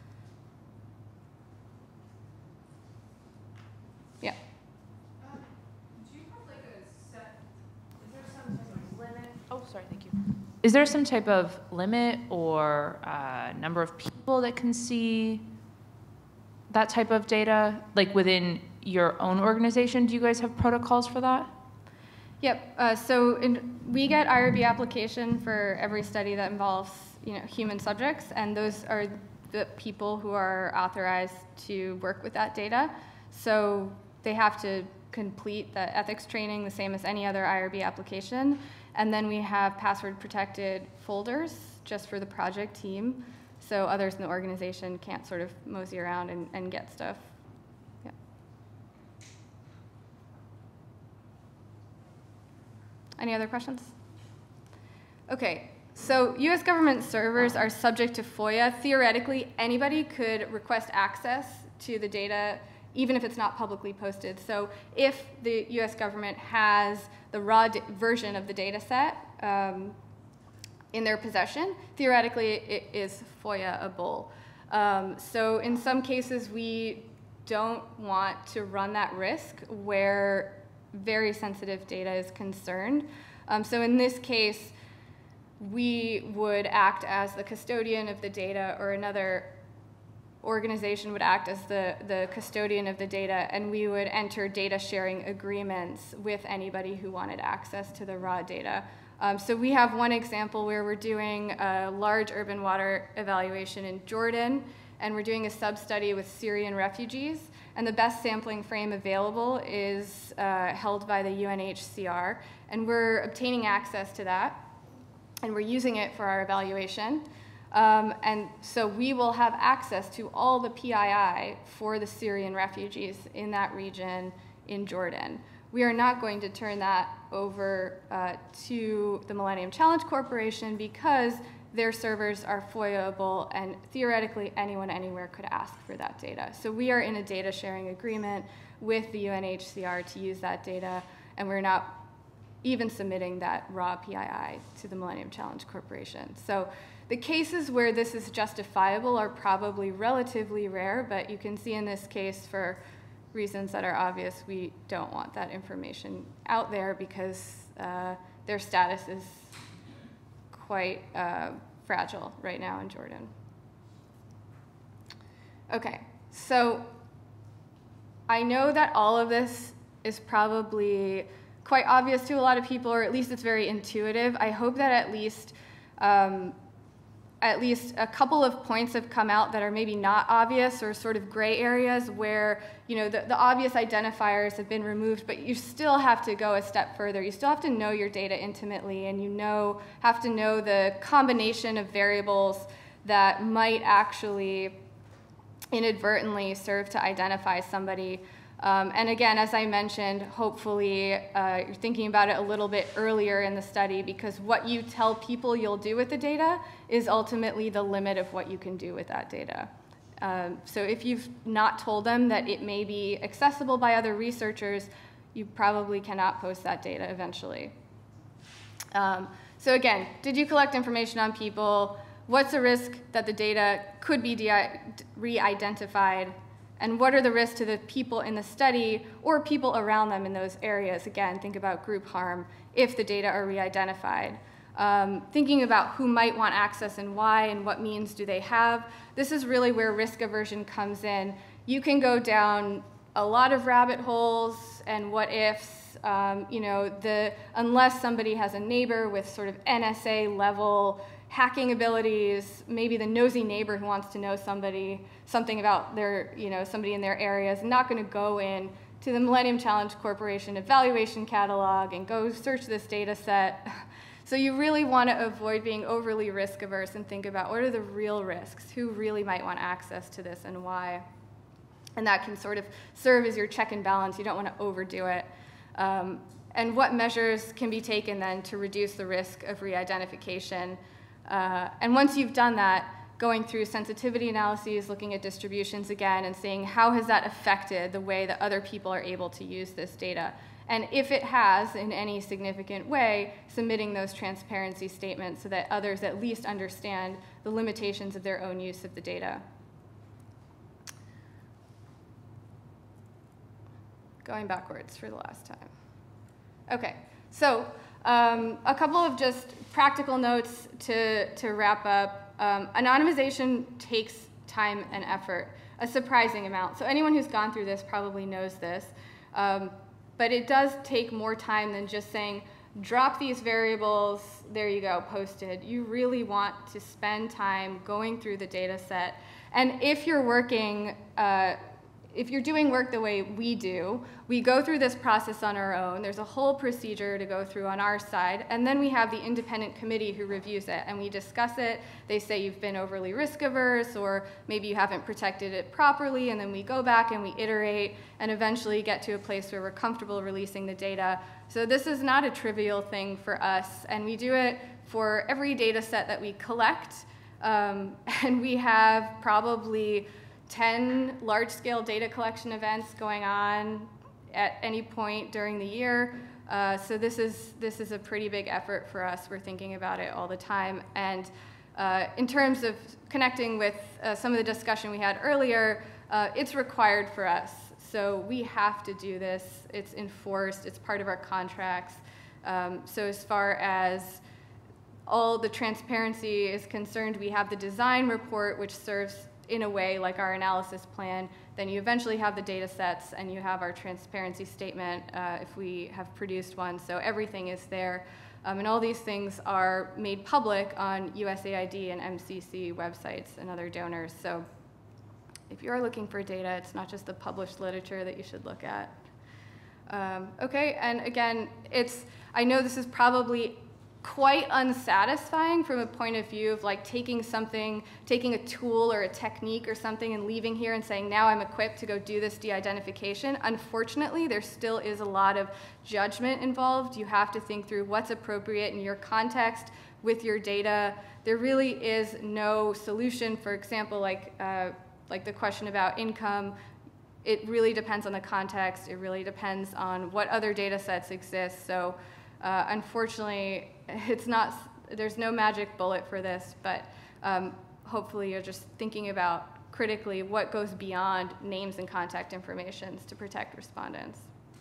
Yeah. Do you have like a set, is there some type of limit? Oh, sorry, thank you. Is there some type of limit or number of people that can see that type of data, like within your own organization? Do you guys have protocols for that? Yep. So we get IRB application for every study that involves human subjects, and those are the people who are authorized to work with that data. So they have to complete the ethics training the same as any other IRB application. And then we have password protected folders just for the project team, so others in the organization can't sort of mosey around and get stuff. Yeah. Any other questions? Okay, so US government servers are subject to FOIA. Theoretically, anybody could request access to the data even if it's not publicly posted. So if the US government has the raw version of the data set in their possession, theoretically it is FOIA-able. So in some cases we don't want to run that risk where very sensitive data is concerned. So in this case, we would act as the custodian of the data, or another organization would act as the custodian of the data, and we would enter data sharing agreements with anybody who wanted access to the raw data. So we have one example where we're doing a large urban water evaluation in Jordan, and we're doing a sub-study with Syrian refugees, and the best sampling frame available is held by the UNHCR, and we're obtaining access to that, and we're using it for our evaluation. And so we will have access to all the PII for the Syrian refugees in that region in Jordan. We are not going to turn that over to the Millennium Challenge Corporation because their servers are FOIA-able, and theoretically anyone anywhere could ask for that data. So we are in a data sharing agreement with the UNHCR to use that data, and we're not even submitting that raw PII to the Millennium Challenge Corporation. So The cases where this is justifiable are probably relatively rare, but you can see in this case, for reasons that are obvious, we don't want that information out there because their status is quite fragile right now in Jordan. Okay, so I know that all of this is probably quite obvious to a lot of people, or at least it's very intuitive. I hope that at least a couple of points have come out that are maybe not obvious or sort of gray areas where, you know, the obvious identifiers have been removed, but you still have to go a step further. You still have to know your data intimately, and you have to know the combination of variables that might actually inadvertently serve to identify somebody. And again, as I mentioned, hopefully you're thinking about it a little bit earlier in the study, because what you tell people you'll do with the data is ultimately the limit of what you can do with that data. So if you've not told them that it may be accessible by other researchers, you probably cannot post that data eventually. So again, did you collect information on people? What's the risk that the data could be re-identified? And what are the risks to the people in the study or people around them in those areas? Again, think about group harm if the data are re-identified. Thinking about who might want access and why and what means do they have. This is really where risk aversion comes in. You can go down a lot of rabbit holes and what ifs. You know, unless somebody has a neighbor with sort of NSA level hacking abilities, maybe the nosy neighbor who wants to know something about somebody in their area is not going to go in to the Millennium Challenge Corporation evaluation catalog and go search this data set. So you really want to avoid being overly risk averse and think about what are the real risks, who really might want access to this and why. And that can sort of serve as your check and balance. You don't want to overdo it. And what measures can be taken then to reduce the risk of re-identification. And once you've done that, going through sensitivity analyses, looking at distributions again, and seeing how has that affected the way that other people are able to use this data. And if it has in any significant way, submitting those transparency statements so that others at least understand the limitations of their own use of the data. Going backwards for the last time. Okay, so a couple of just practical notes to wrap up. Anonymization takes time and effort, a surprising amount. So anyone who's gone through this probably knows this. But it does take more time than just saying, drop these variables, there you go, posted. You really want to spend time going through the data set. And if you're working, if you're doing work the way we do, we go through this process on our own. There's a whole procedure to go through on our side, and then we have the independent committee who reviews it, and we discuss it. They say you've been overly risk averse, or maybe you haven't protected it properly, and then we go back and we iterate and eventually get to a place where we're comfortable releasing the data. So this is not a trivial thing for us, and we do it for every data set that we collect, and we have probably 10 large-scale data collection events going on at any point during the year. So this is a pretty big effort for us. We're thinking about it all the time. And in terms of connecting with some of the discussion we had earlier, it's required for us. So we have to do this. It's enforced. It's part of our contracts. So as far as all the transparency is concerned, we have the design report, which serves in a way like our analysis plan. Then you eventually have the data sets, and you have our transparency statement if we have produced one. So everything is there. And all these things are made public on USAID and MCC websites and other donors. So if you are looking for data, it's not just the published literature that you should look at. Okay, and again, I know this is probably quite unsatisfying from a point of view of like taking a tool or a technique or something and leaving here and saying, now I'm equipped to go do this de-identification. Unfortunately, there still is a lot of judgment involved. You have to think through what's appropriate in your context with your data. There really is no solution. For example, like the question about income, it really depends on the context. It really depends on what other data sets exist. So unfortunately, it's not There's no magic bullet for this, but hopefully you're just thinking about critically what goes beyond names and contact information to protect respondents.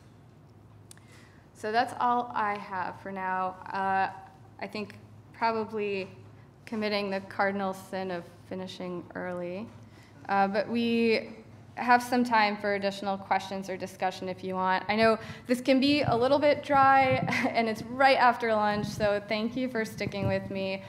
So that's all I have for now. I think probably committing the cardinal sin of finishing early. But we have some time for additional questions or discussion if you want. I know this can be a little bit dry, and it's right after lunch, so thank you for sticking with me.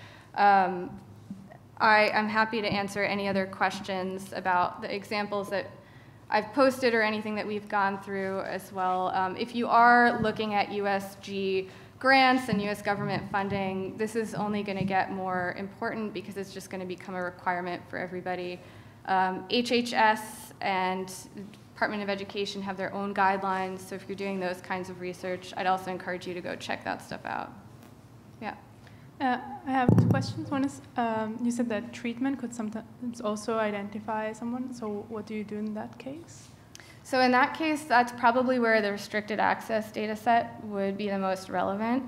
I'm happy to answer any other questions about the examples that I've posted or anything that we've gone through as well. If you are looking at USG grants and US government funding, this is only going to get more important because it's just going to become a requirement for everybody. HHS and Department of Education have their own guidelines, so if you're doing those kinds of research, I'd also encourage you to go check that stuff out. Yeah. I have two questions. One is, you said that treatment could sometimes also identify someone, so what do you do in that case? So in that case, that's probably where the restricted access data set would be the most relevant.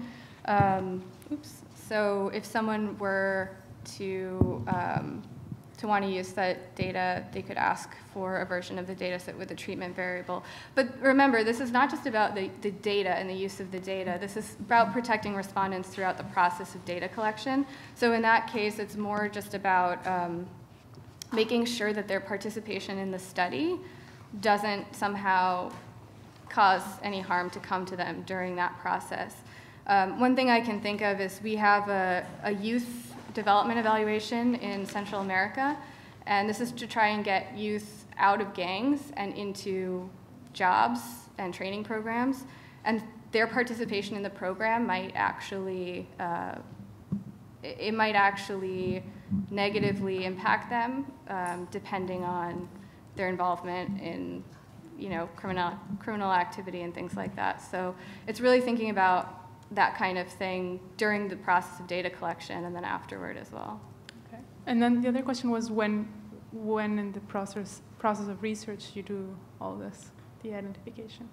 So if someone were to want to use that data, they could ask for a version of the data set with the treatment variable. But remember, this is not just about the data and the use of the data. This is about protecting respondents throughout the process of data collection. So in that case, it's more just about making sure that their participation in the study doesn't somehow cause any harm to come to them during that process. One thing I can think of is we have a youth development evaluation in Central America, and this is to try and get youth out of gangs and into jobs and training programs, and their participation in the program might actually negatively impact them, depending on their involvement in, criminal activity and things like that. So it's really thinking about that kind of thing during the process of data collection and then afterward as well. Okay. And then the other question was when in the process of research you do all this, the identification?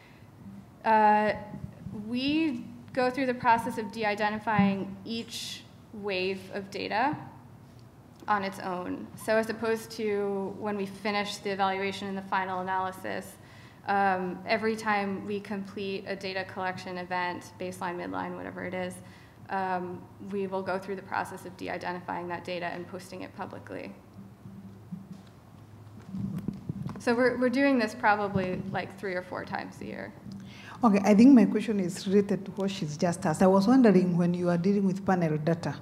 We go through the process of de-identifying each wave of data on its own. So as opposed to when we finish the evaluation and the final analysis, every time we complete a data collection event, baseline, midline, whatever it is, we will go through the process of de-identifying that data and posting it publicly. So we're doing this probably like 3 or 4 times a year. Okay, I think my question is related to what she's just asked. I was wondering when you are dealing with panel data,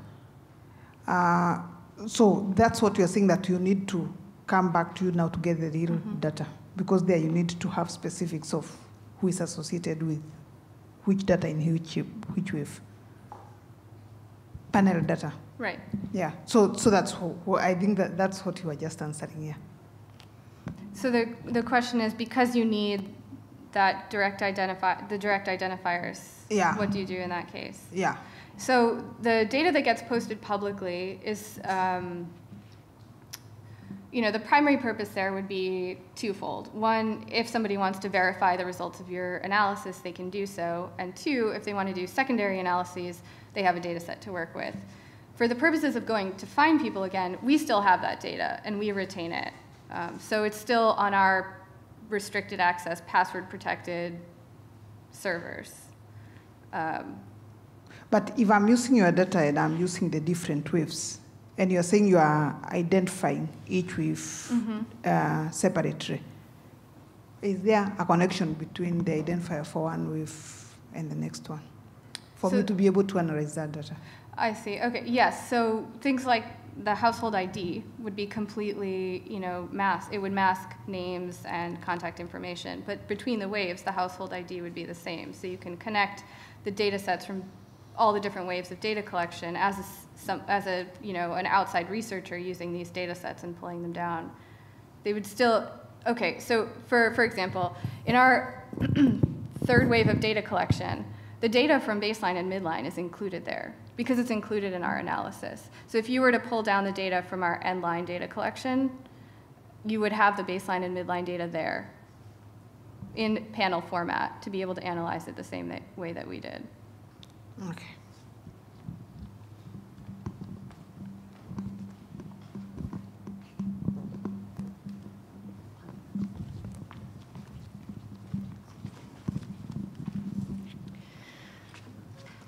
so that's what you're saying, that you need to come back to you now to get the real data, because there you need to have specifics of who is associated with which data in which wave. Panel data. Right. Yeah, so that's I think that's what you were just answering here. So the question is, because you need that the direct identifiers, yeah, what do you do in that case? Yeah. So the data that gets posted publicly is, the primary purpose there would be twofold. One, if somebody wants to verify the results of your analysis, they can do so. And 2, if they want to do secondary analyses, they have a data set to work with. For the purposes of going to find people again, we still have that data and we retain it. So it's still on our restricted access, password protected servers. But if I'm using your data and I'm using the different waves, and you're saying you are identifying each wave separately, is there a connection between the identifier for one wave and the next one, for me to be able to analyze that data? I see. Okay. Yes. So things like the household ID would be completely, it would mask names and contact information. But between the waves, the household ID would be the same. So you can connect the data sets from all the different waves of data collection as an outside researcher using these data sets and pulling them down. They would still, okay, so for example, in our 3rd wave of data collection, the data from baseline and midline is included there because it's included in our analysis. So if you were to pull down the data from our end line data collection, you would have the baseline and midline data there in panel format to be able to analyze it the same way that we did. Okay.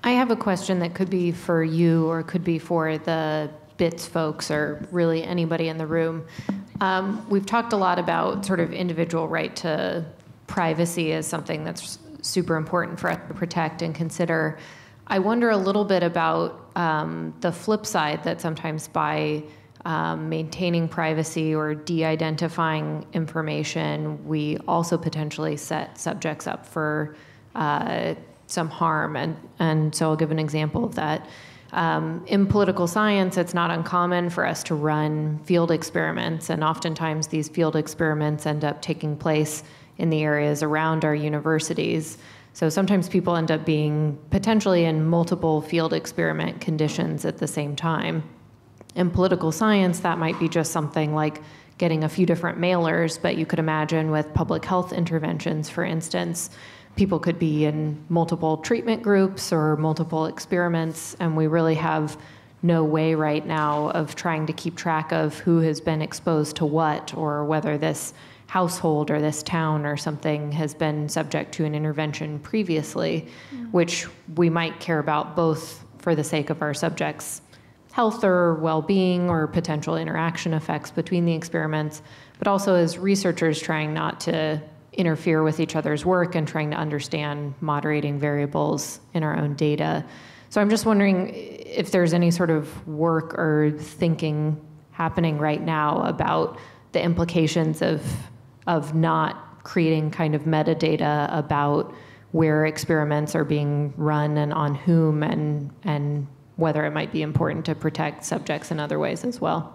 I have a question that could be for you or could be for the BITS folks or really anybody in the room. We've talked a lot about sort of individual right to privacy as something that's super important for us to protect and consider. I wonder a little bit about the flip side that sometimes by maintaining privacy or de-identifying information, we also potentially set subjects up for some harm. And so I'll give an example of that. In political science, it's not uncommon for us to run field experiments, and oftentimes these field experiments end up taking place in the areas around our universities. So sometimes people end up being potentially in multiple field experiment conditions at the same time. In political science, that might be just something like getting a few different mailers, but you could imagine with public health interventions, for instance, people could be in multiple treatment groups or multiple experiments, and we really have no way right now of trying to keep track of who has been exposed to what, or whether this household or this town or something has been subject to an intervention previously, which we might care about both for the sake of our subjects' health or well-being or potential interaction effects between the experiments, but also as researchers trying not to interfere with each other's work and trying to understand moderating variables in our own data. So I'm just wondering if there's any sort of work or thinking happening right now about the implications of not creating kind of metadata about where experiments are being run and on whom, and whether it might be important to protect subjects in other ways as well.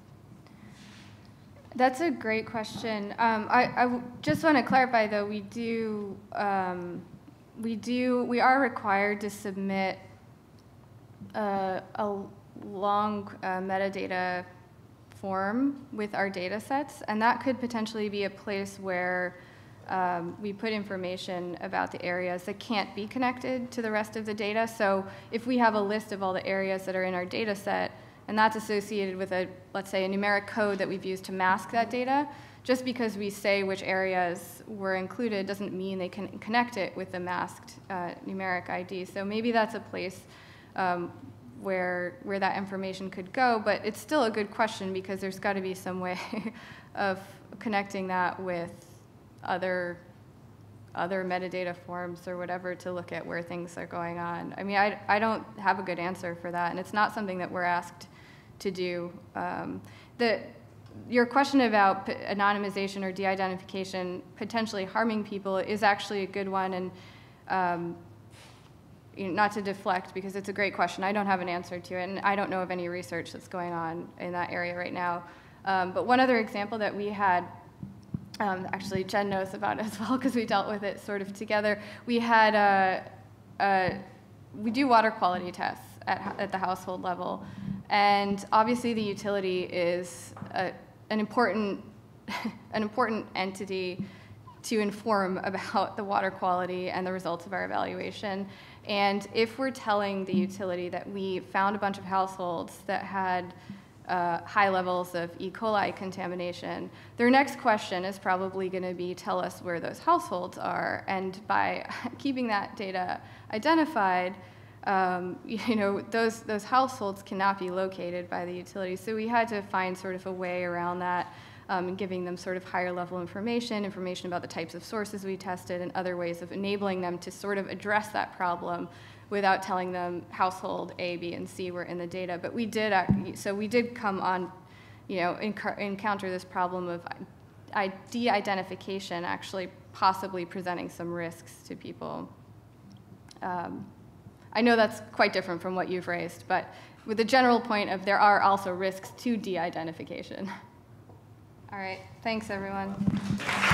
That's a great question. I just want to clarify, though, we are required to submit a long metadata form with our data sets, and that could potentially be a place where we put information about the areas that can't be connected to the rest of the data. So if we have a list of all the areas that are in our data set, and that's associated with let's say, a numeric code that we've used to mask that data, just because we say which areas were included doesn't mean they can connect it with the masked numeric ID. So maybe that's a place where that information could go, but it's still a good question because there's got to be some way of connecting that with other metadata forms or whatever to look at where things are going on. I mean, I don't have a good answer for that, and it's not something that we're asked to do. Your question about anonymization or de-identification potentially harming people is actually a good one, and not to deflect, because it's a great question. I don't have an answer to it, and I don't know of any research that's going on in that area right now. But one other example that we had, actually Jen knows about as well because we dealt with it sort of together. We had we do water quality tests at the household level, and obviously the utility is an important entity to inform about the water quality and the results of our evaluation. And if we're telling the utility that we found a bunch of households that had high levels of E. coli contamination, their next question is probably going to be, tell us where those households are. And by keeping that data identified, those households cannot be located by the utility. So we had to find sort of a way around that, and giving them sort of higher level information about the types of sources we tested, and other ways of enabling them to sort of address that problem without telling them household A, B, and C were in the data. But we did come on, encounter this problem of de-identification actually possibly presenting some risks to people. I know that's quite different from what you've raised, but with the general point of there are also risks to de-identification. All right, thanks everyone.